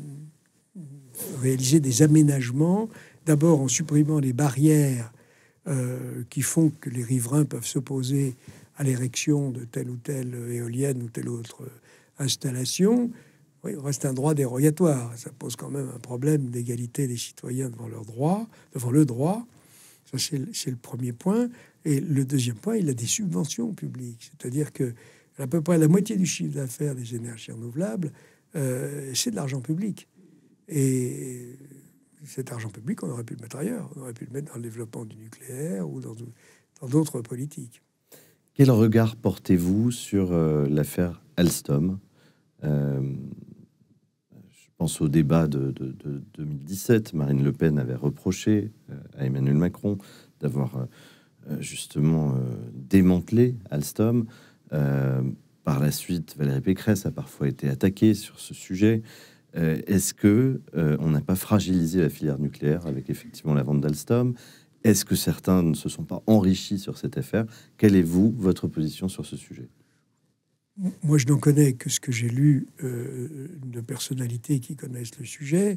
réaliser des aménagements, d'abord en supprimant les barrières qui font que les riverains peuvent s'opposer à l'érection de telle ou telle éolienne ou telle autre installation. Oui, il reste un droit dérogatoire. Ça pose quand même un problème d'égalité des citoyens devant leurs droits, devant le droit. Ça, c'est le premier point. Et le deuxième point, il a des subventions publiques. C'est-à-dire que à peu près la moitié du chiffre d'affaires des énergies renouvelables, c'est de l'argent public. Et cet argent public, on aurait pu le mettre ailleurs. On aurait pu le mettre dans le développement du nucléaire ou dans d'autres politiques. Quel regard portez-vous sur l'affaire Alstom ? Je pense au débat de 2017. Marine Le Pen avait reproché à Emmanuel Macron d'avoir justement démantelé Alstom. Par la suite, Valérie Pécresse a parfois été attaquée sur ce sujet. Est-ce que on n'a pas fragilisé la filière nucléaire avec effectivement la vente d'Alstom ? Est-ce que certains ne se sont pas enrichis sur cette affaire ? Quelle est votre position sur ce sujet ? Moi, je n'en connais que ce que j'ai lu de personnalités qui connaissent le sujet.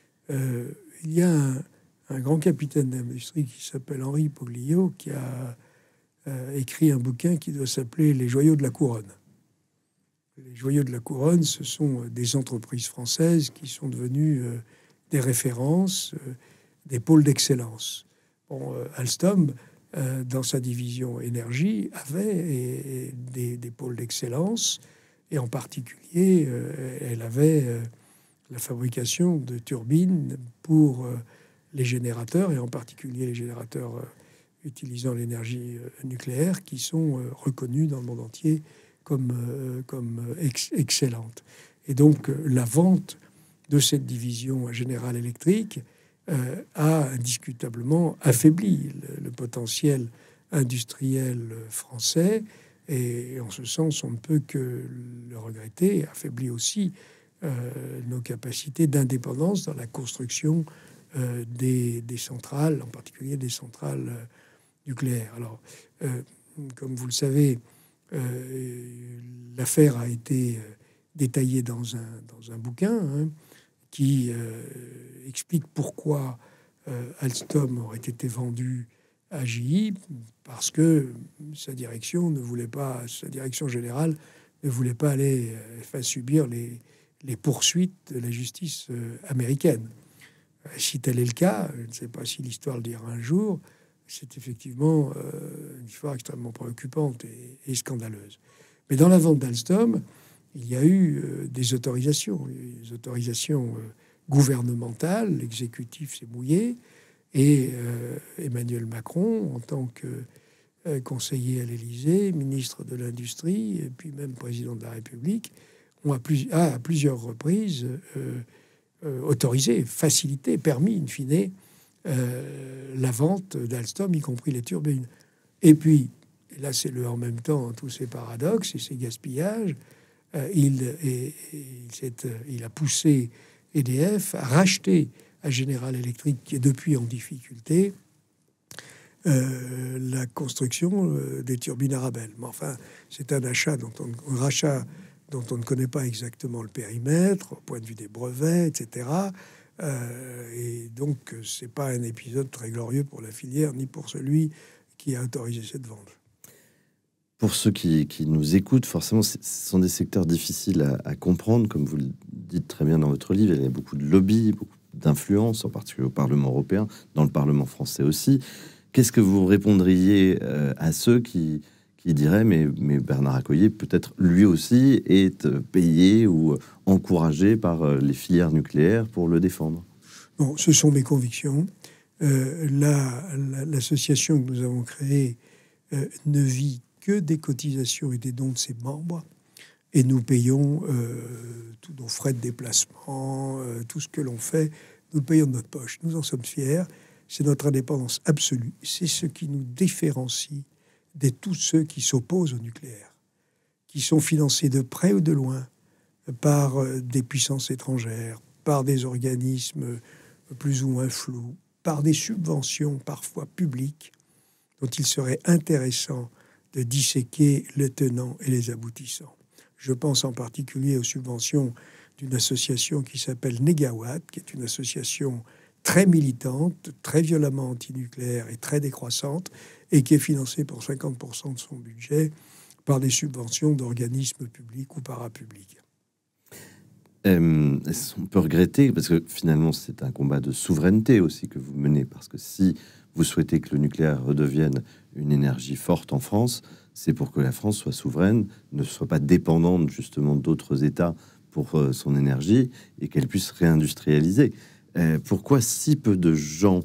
Il y a un grand capitaine d'industrie qui s'appelle Henri Poglio qui a écrit un bouquin qui doit s'appeler « Les joyaux de la couronne ». Les joyaux de la couronne, ce sont des entreprises françaises qui sont devenues des références, des pôles d'excellence. Bon, Alstom, dans sa division énergie, avait des pôles d'excellence, et en particulier, elle avait la fabrication de turbines pour les générateurs, et en particulier les générateurs utilisant l'énergie nucléaire, qui sont reconnus dans le monde entier comme excellente. Et donc, la vente de cette division à General Electric a indiscutablement affaibli le potentiel industriel français, et en ce sens, on ne peut que le regretter, affaiblit aussi nos capacités d'indépendance dans la construction des centrales, en particulier des centrales nucléaires. Alors, comme vous le savez, l'affaire a été détaillée dans un bouquin qui explique pourquoi Alstom aurait été vendu à GE, parce que sa direction générale ne voulait pas aller faire subir les poursuites de la justice américaine. Si tel est le cas, je ne sais pas si l'histoire le dira un jour, c'est effectivement une histoire extrêmement préoccupante et scandaleuse. Mais dans la vente d'Alstom, il y a eu des autorisations gouvernementales. L'exécutif s'est mouillé, et Emmanuel Macron, en tant que conseiller à l'Élysée, ministre de l'Industrie, et puis même président de la République, ont à plusieurs reprises autorisé, facilité, permis, in fine, la vente d'Alstom, y compris les turbines. Et puis, là, c'est le en même temps, tous ces paradoxes et ces gaspillages, il a poussé EDF à racheter à General Electric, qui est depuis en difficulté, la construction des turbines Arabelle. Mais enfin, c'est un rachat dont on ne connaît pas exactement le périmètre, au point de vue des brevets, etc. Et donc, c'est pas un épisode très glorieux pour la filière, ni pour celui qui a autorisé cette vente. Pour ceux qui nous écoutent, forcément, ce sont des secteurs difficiles à comprendre, comme vous le dites très bien dans votre livre. Il y a beaucoup de lobbies, beaucoup d'influence, en particulier au Parlement européen, dans le Parlement français aussi. Qu'est-ce que vous répondriez à ceux qui diraient mais Bernard Accoyer, peut-être lui aussi, est payé ou encouragé par les filières nucléaires pour le défendre? Bon, ce sont mes convictions. L'association que nous avons créée ne vit que des cotisations et des dons de ses membres. et nous payons tous nos frais de déplacement, tout ce que l'on fait, nous le payons de notre poche. Nous en sommes fiers. C'est notre indépendance absolue. C'est ce qui nous différencie de tous ceux qui s'opposent au nucléaire, qui sont financés de près ou de loin par des puissances étrangères, par des organismes plus ou moins flous, par des subventions parfois publiques dont il serait intéressant de disséquer les tenants et les aboutissants. Je pense en particulier aux subventions d'une association qui s'appelle Négawatt, qui est une association très militante, très violemment antinucléaire et très décroissante, et qui est financée pour 50% de son budget par des subventions d'organismes publics ou parapublics. On peut regretter, parce que finalement c'est un combat de souveraineté aussi que vous menez, parce que si vous souhaitez que le nucléaire redevienne une énergie forte en France, c'est pour que la France soit souveraine, ne soit pas dépendante justement d'autres États pour son énergie, et qu'elle puisse réindustrialiser. Pourquoi si peu de gens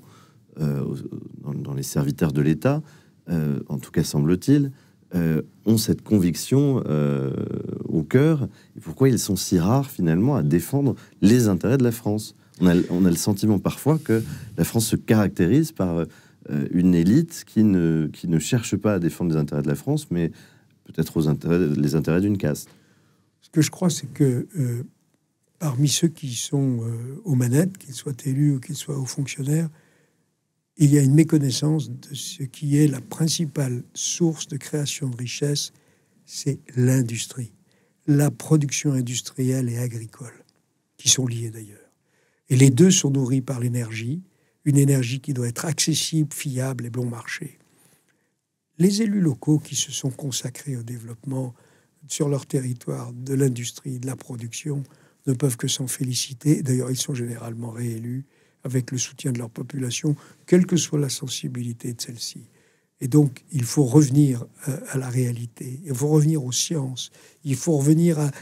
dans les serviteurs de l'État, en tout cas semble-t-il, ont cette conviction au cœur, et pourquoi ils sont si rares finalement à défendre les intérêts de la France? On a le sentiment parfois que la France se caractérise par une élite qui ne cherche pas à défendre les intérêts de la France, mais peut-être les intérêts d'une caste. Ce que je crois, c'est que parmi ceux qui sont aux manettes, qu'ils soient élus ou qu'ils soient hauts fonctionnaires, il y a une méconnaissance de ce qui est la principale source de création de richesse, c'est l'industrie, la production industrielle et agricole, qui sont liées d'ailleurs. Et les deux sont nourris par l'énergie, une énergie qui doit être accessible, fiable et bon marché. Les élus locaux qui se sont consacrés au développement sur leur territoire de l'industrie, de la production, ne peuvent que s'en féliciter. D'ailleurs, ils sont généralement réélus avec le soutien de leur population, quelle que soit la sensibilité de celle-ci. Et donc, il faut revenir à la réalité, il faut revenir aux sciences, il faut revenir à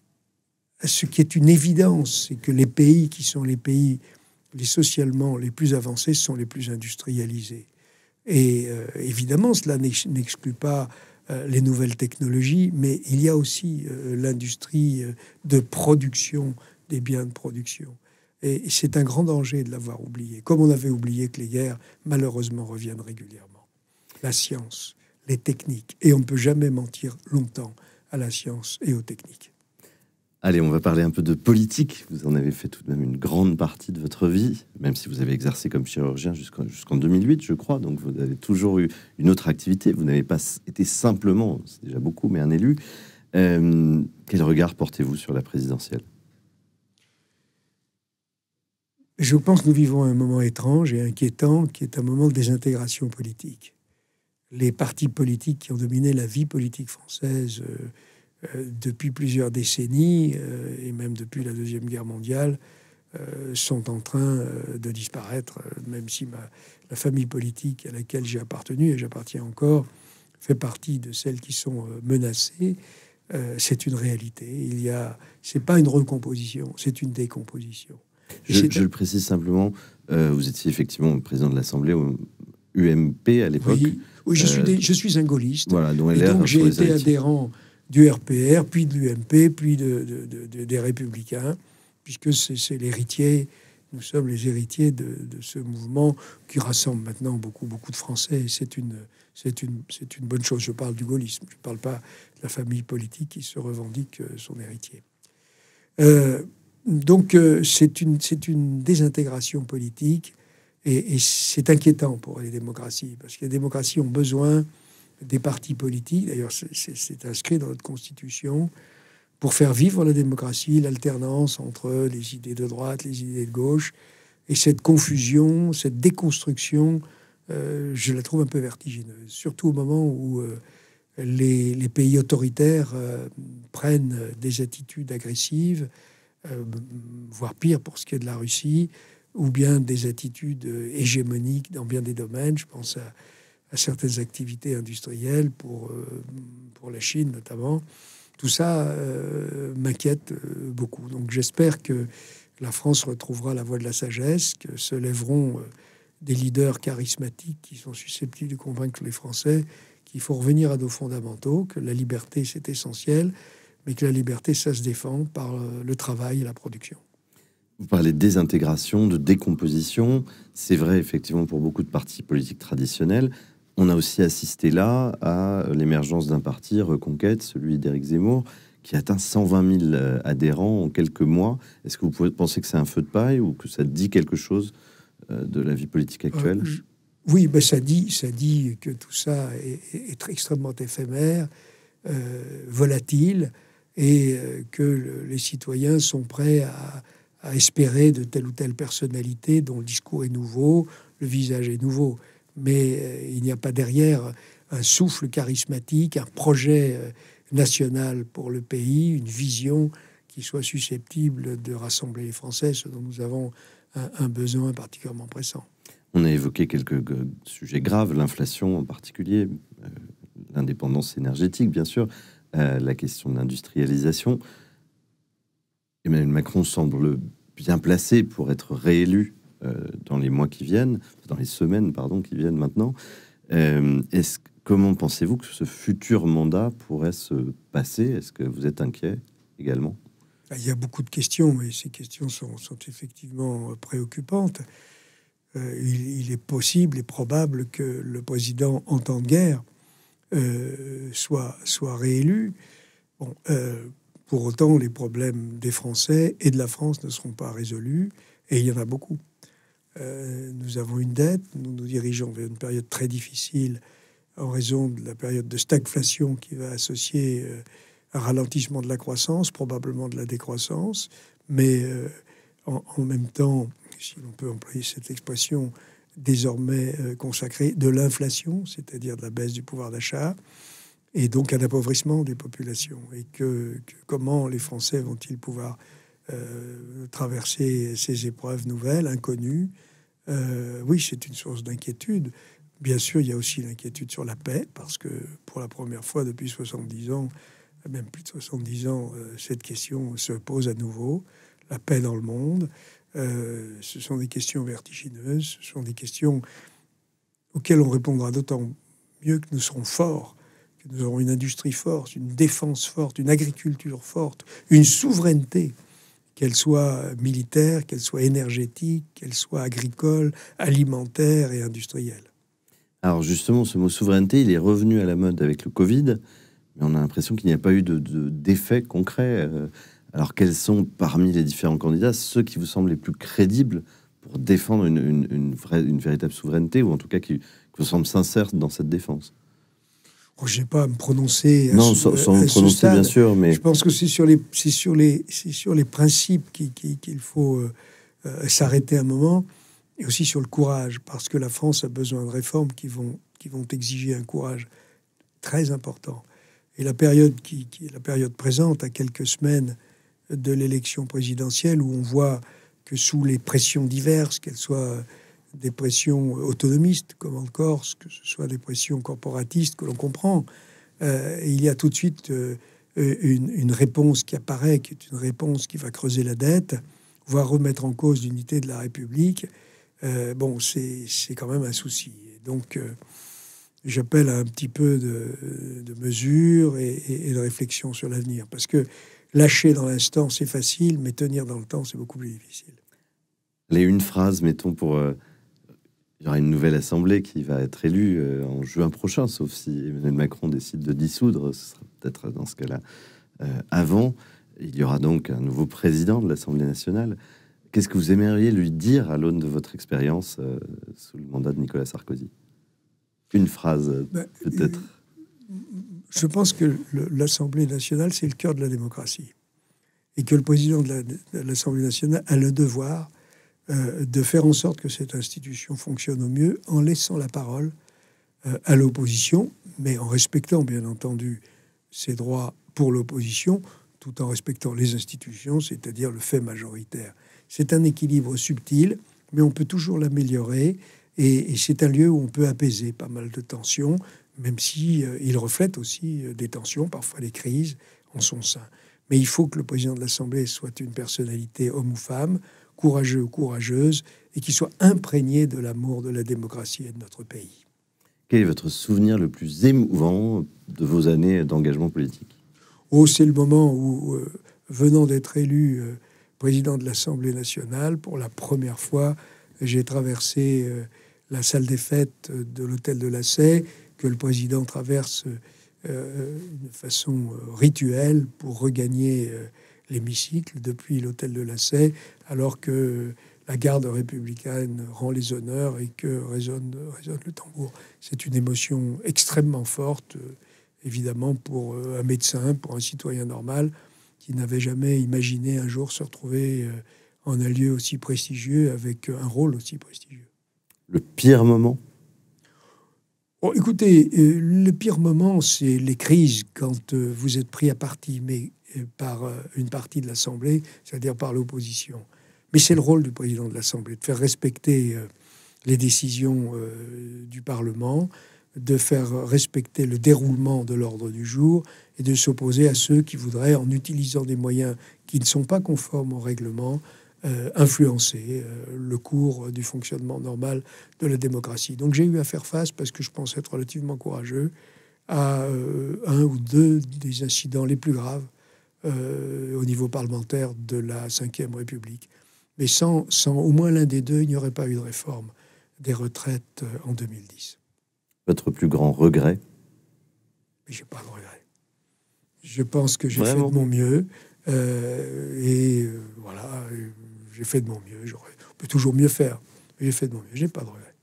ce qui est une évidence, c'est que les pays qui sont les pays socialement les plus avancés sont les plus industrialisés. Et évidemment, cela n'exclut pas les nouvelles technologies, mais il y a aussi l'industrie de production, des biens de production. Et c'est un grand danger de l'avoir oublié, comme on avait oublié que les guerres, malheureusement, reviennent régulièrement. La science, les techniques, et on ne peut jamais mentir longtemps à la science et aux techniques. Allez, on va parler un peu de politique. Vous en avez fait tout de même une grande partie de votre vie, même si vous avez exercé comme chirurgien jusqu'en 2008, je crois. Donc, vous avez toujours eu une autre activité. Vous n'avez pas été simplement, c'est déjà beaucoup, mais un élu. Quel regard portez-vous sur la présidentielle ? Je pense que nous vivons un moment étrange et inquiétant, qui est un moment de désintégration politique. Les partis politiques qui ont dominé la vie politique française depuis plusieurs décennies, et même depuis la Deuxième Guerre mondiale, sont en train de disparaître, même si la famille politique à laquelle j'ai appartenu, et j'appartiens encore, fait partie de celles qui sont menacées. C'est une réalité. C'est pas une recomposition, c'est une décomposition. Je le précise simplement, vous étiez effectivement président de l'Assemblée au UMP à l'époque. Oui, je suis un gaulliste. Voilà, donc j'ai été adhérent du RPR, puis de l'UMP, puis des Républicains, puisque c'est l'héritier, nous sommes les héritiers de ce mouvement qui rassemble maintenant beaucoup de Français. C'est une bonne chose. Je parle du gaullisme, je ne parle pas de la famille politique qui se revendique son héritier. Donc, c'est une désintégration politique et c'est inquiétant pour les démocraties, parce que les démocraties ont besoin des partis politiques. D'ailleurs, c'est inscrit dans notre Constitution pour faire vivre la démocratie, l'alternance entre les idées de droite, les idées de gauche. Et cette confusion, cette déconstruction, je la trouve un peu vertigineuse, surtout au moment où les pays autoritaires prennent des attitudes agressives, voire pire pour ce qui est de la Russie, ou bien des attitudes hégémoniques dans bien des domaines. Je pense à certaines activités industrielles pour la Chine notamment. Tout ça m'inquiète beaucoup. Donc j'espère que la France retrouvera la voie de la sagesse, que se lèveront des leaders charismatiques qui sont susceptibles de convaincre les Français qu'il faut revenir à nos fondamentaux, que la liberté c'est essentiel, mais que la liberté, ça se défend par le travail et la production. Vous parlez de désintégration, de décomposition. C'est vrai, effectivement, pour beaucoup de partis politiques traditionnels. On a aussi assisté là à l'émergence d'un parti, Reconquête, celui d'Éric Zemmour, qui atteint 120 000 adhérents en quelques mois. Est-ce que vous pouvez penser que c'est un feu de paille ou que ça dit quelque chose de la vie politique actuelle? Oui, ben ça dit que tout ça est extrêmement éphémère, volatile, et que les citoyens sont prêts à espérer de telle ou telle personnalité dont le discours est nouveau, le visage est nouveau. Mais il n'y a pas derrière un souffle charismatique, un projet national pour le pays, une vision qui soit susceptible de rassembler les Français, ce dont nous avons un besoin particulièrement pressant. On a évoqué quelques sujets graves, l'inflation en particulier, l'indépendance énergétique, bien sûr, la question de l'industrialisation. Emmanuel Macron semble bien placé pour être réélu dans les mois qui viennent, dans les semaines, pardon, qui viennent maintenant. Comment pensez-vous que ce futur mandat pourrait se passer? Est-ce que vous êtes inquiet également? Il y a beaucoup de questions, mais ces questions sont effectivement préoccupantes. Il est possible et probable que le président en temps de guerre soit réélu. Bon, pour autant, les problèmes des Français et de la France ne seront pas résolus, et il y en a beaucoup. Nous avons une dette, nous nous dirigeons vers une période très difficile en raison de la période de stagflation qui va associer un ralentissement de la croissance, probablement de la décroissance, mais en même temps, si l'on peut employer cette expression désormais consacrée, de l'inflation, c'est-à-dire de la baisse du pouvoir d'achat, et donc un appauvrissement des populations. Et comment les Français vont-ils pouvoir traverser ces épreuves nouvelles, inconnues? Oui, c'est une source d'inquiétude. Bien sûr, il y a aussi l'inquiétude sur la paix, parce que pour la première fois depuis 70 ans, même plus de 70 ans, cette question se pose à nouveau. La paix dans le monde, ce sont des questions vertigineuses, ce sont des questions auxquelles on répondra d'autant mieux que nous serons forts, que nous aurons une industrie forte, une défense forte, une agriculture forte, une souveraineté, qu'elle soit militaire, qu'elle soit énergétique, qu'elle soit agricole, alimentaire et industrielle. Alors justement, ce mot souveraineté, il est revenu à la mode avec le Covid, mais on a l'impression qu'il n'y a pas eu d'effet concret. Alors quels sont, parmi les différents candidats, ceux qui vous semblent les plus crédibles pour défendre une véritable souveraineté, ou en tout cas qui vous semblent sincères dans cette défense? Je n'ai pas à me prononcer. Non, sans me prononcer, bien sûr, mais je pense que c'est sur les principes qu'il faut s'arrêter un moment, et aussi sur le courage, parce que la France a besoin de réformes qui vont exiger un courage très important. Et la période la période présente, à quelques semaines de l'élection présidentielle, où on voit que sous les pressions diverses, qu'elles soient des pressions autonomistes, comme en Corse, que ce soit des pressions corporatistes que l'on comprend, il y a tout de suite une réponse qui apparaît, qui est une réponse qui va creuser la dette, voire remettre en cause l'unité de la République. Bon, c'est quand même un souci. Et donc, j'appelle à un petit peu de mesure et de réflexion sur l'avenir, parce que lâcher dans l'instant, c'est facile, mais tenir dans le temps, c'est beaucoup plus difficile. Les une phrase, mettons, pour... il y aura une nouvelle assemblée qui va être élue en juin prochain, sauf si Emmanuel Macron décide de dissoudre. Ce sera peut-être dans ce cas-là avant. Il y aura donc un nouveau président de l'Assemblée nationale. Qu'est-ce que vous aimeriez lui dire à l'aune de votre expérience sous le mandat de Nicolas Sarkozy? Une phrase, peut-être. Je pense que l'Assemblée nationale, c'est le cœur de la démocratie. Et que le président de l'Assemblée nationale a le devoir de faire en sorte que cette institution fonctionne au mieux en laissant la parole à l'opposition, mais en respectant, bien entendu, ses droits pour l'opposition, tout en respectant les institutions, c'est-à-dire le fait majoritaire. C'est un équilibre subtil, mais on peut toujours l'améliorer, et c'est un lieu où on peut apaiser pas mal de tensions, même si il reflète aussi des tensions, parfois des crises en son sein. Mais il faut que le président de l'Assemblée soit une personnalité, homme ou femme, courageux ou courageuse, et qui soit imprégné de l'amour de la démocratie et de notre pays. Quel est votre souvenir le plus émouvant de vos années d'engagement politique? Oh, c'est le moment où, venant d'être élu président de l'Assemblée nationale, pour la première fois, j'ai traversé la salle des fêtes de l'hôtel de la Sey, que le président traverse de façon rituelle pour regagner l'hémicycle depuis l'hôtel de la Sey, alors que la garde républicaine rend les honneurs et que résonne le tambour. C'est une émotion extrêmement forte, évidemment, pour un médecin, pour un citoyen normal, qui n'avait jamais imaginé un jour se retrouver en un lieu aussi prestigieux, avec un rôle aussi prestigieux. Le pire moment? Bon, écoutez, le pire moment, c'est les crises, quand vous êtes pris à partie, mais par une partie de l'Assemblée, c'est-à-dire par l'opposition. Mais c'est le rôle du président de l'Assemblée, de faire respecter les décisions du Parlement, de faire respecter le déroulement de l'ordre du jour et de s'opposer à ceux qui voudraient, en utilisant des moyens qui ne sont pas conformes au règlement, influencer le cours du fonctionnement normal de la démocratie. Donc j'ai eu à faire face, parce que je pense être relativement courageux, à un ou deux des incidents les plus graves au niveau parlementaire de la Ve République. Mais sans au moins l'un des deux, il n'y aurait pas eu de réforme des retraites en 2010. Votre plus grand regret? Mais j'ai pas de regret. Je pense que j'ai fait Vraiment? de mon mieux. Voilà, j'ai fait de mon mieux. On peut toujours mieux faire, mais j'ai fait de mon mieux. J'ai pas de regret.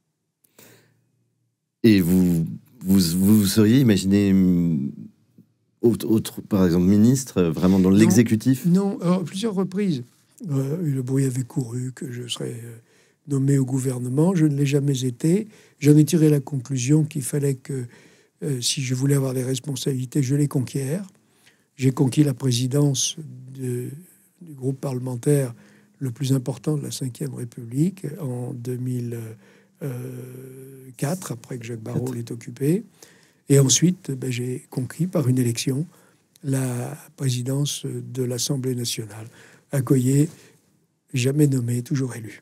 Et vous seriez imaginé autre, par exemple, ministre, vraiment dans l'exécutif? Non, alors, à plusieurs reprises. Le bruit avait couru que je serais nommé au gouvernement. Je ne l'ai jamais été. J'en ai tiré la conclusion qu'il fallait que, si je voulais avoir des responsabilités, je les conquière. J'ai conquis la présidence du groupe parlementaire le plus important de la Ve République en 2004, après que Jacques Barrot l'ait occupé. Et ensuite, j'ai conquis par une élection la présidence de l'Assemblée nationale. Accoyer, jamais nommé, toujours élu.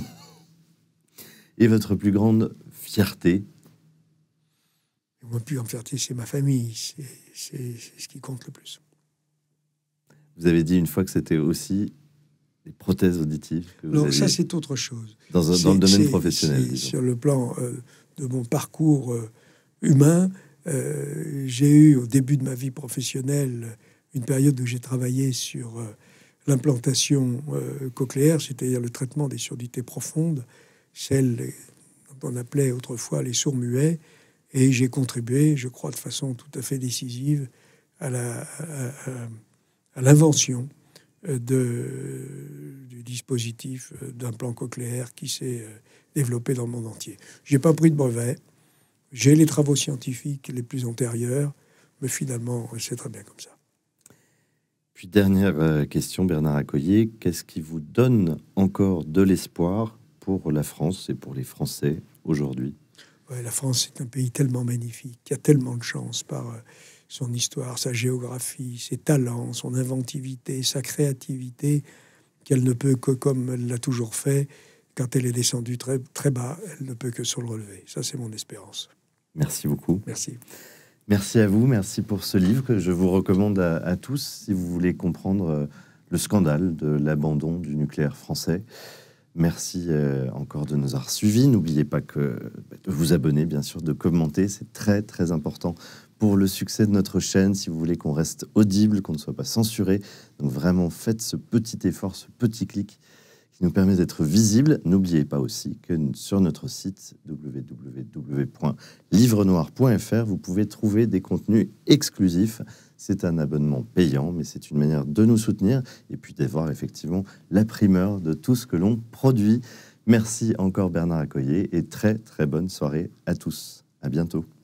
Et votre plus grande fierté? Ma plus grande fierté, c'est ma famille. C'est ce qui compte le plus. Vous avez dit une fois que c'était aussi les prothèses auditives. Que vous non, aviez ça c'est autre chose. Dans le domaine professionnel. Sur le plan de mon parcours humain, j'ai eu au début de ma vie professionnelle une période où j'ai travaillé sur l'implantation cochléaire, c'est-à-dire le traitement des surdité profondes, celles dont on appelait autrefois les sourds-muets, et j'ai contribué, je crois, de façon tout à fait décisive à l'invention du dispositif d'implant cochléaire qui s'est développé dans le monde entier. J'ai pas pris de brevet, j'ai les travaux scientifiques les plus antérieurs, mais finalement, c'est très bien comme ça. Puis dernière question, Bernard Accoyer, qu'est-ce qui vous donne encore de l'espoir pour la France et pour les Français aujourd'hui? Ouais, la France est un pays tellement magnifique, qui a tellement de chance par son histoire, sa géographie, ses talents, son inventivité, sa créativité, qu'elle ne peut que, comme elle l'a toujours fait, quand elle est descendue très, très bas, elle ne peut que se relever. Ça, c'est mon espérance. Merci beaucoup. Merci. Merci à vous, merci pour ce livre que je vous recommande à tous si vous voulez comprendre le scandale de l'abandon du nucléaire français. Merci encore de nous avoir suivis. N'oubliez pas de vous abonner, bien sûr, de commenter. C'est très, très important pour le succès de notre chaîne, si vous voulez qu'on reste audible, qu'on ne soit pas censuré. Donc vraiment, faites ce petit effort, ce petit clic qui nous permet d'être visible. N'oubliez pas aussi que sur notre site www.livrenoir.fr, vous pouvez trouver des contenus exclusifs. C'est un abonnement payant, mais c'est une manière de nous soutenir et puis d'avoir effectivement la primeur de tout ce que l'on produit. Merci encore Bernard Accoyer et très très bonne soirée à tous. À bientôt.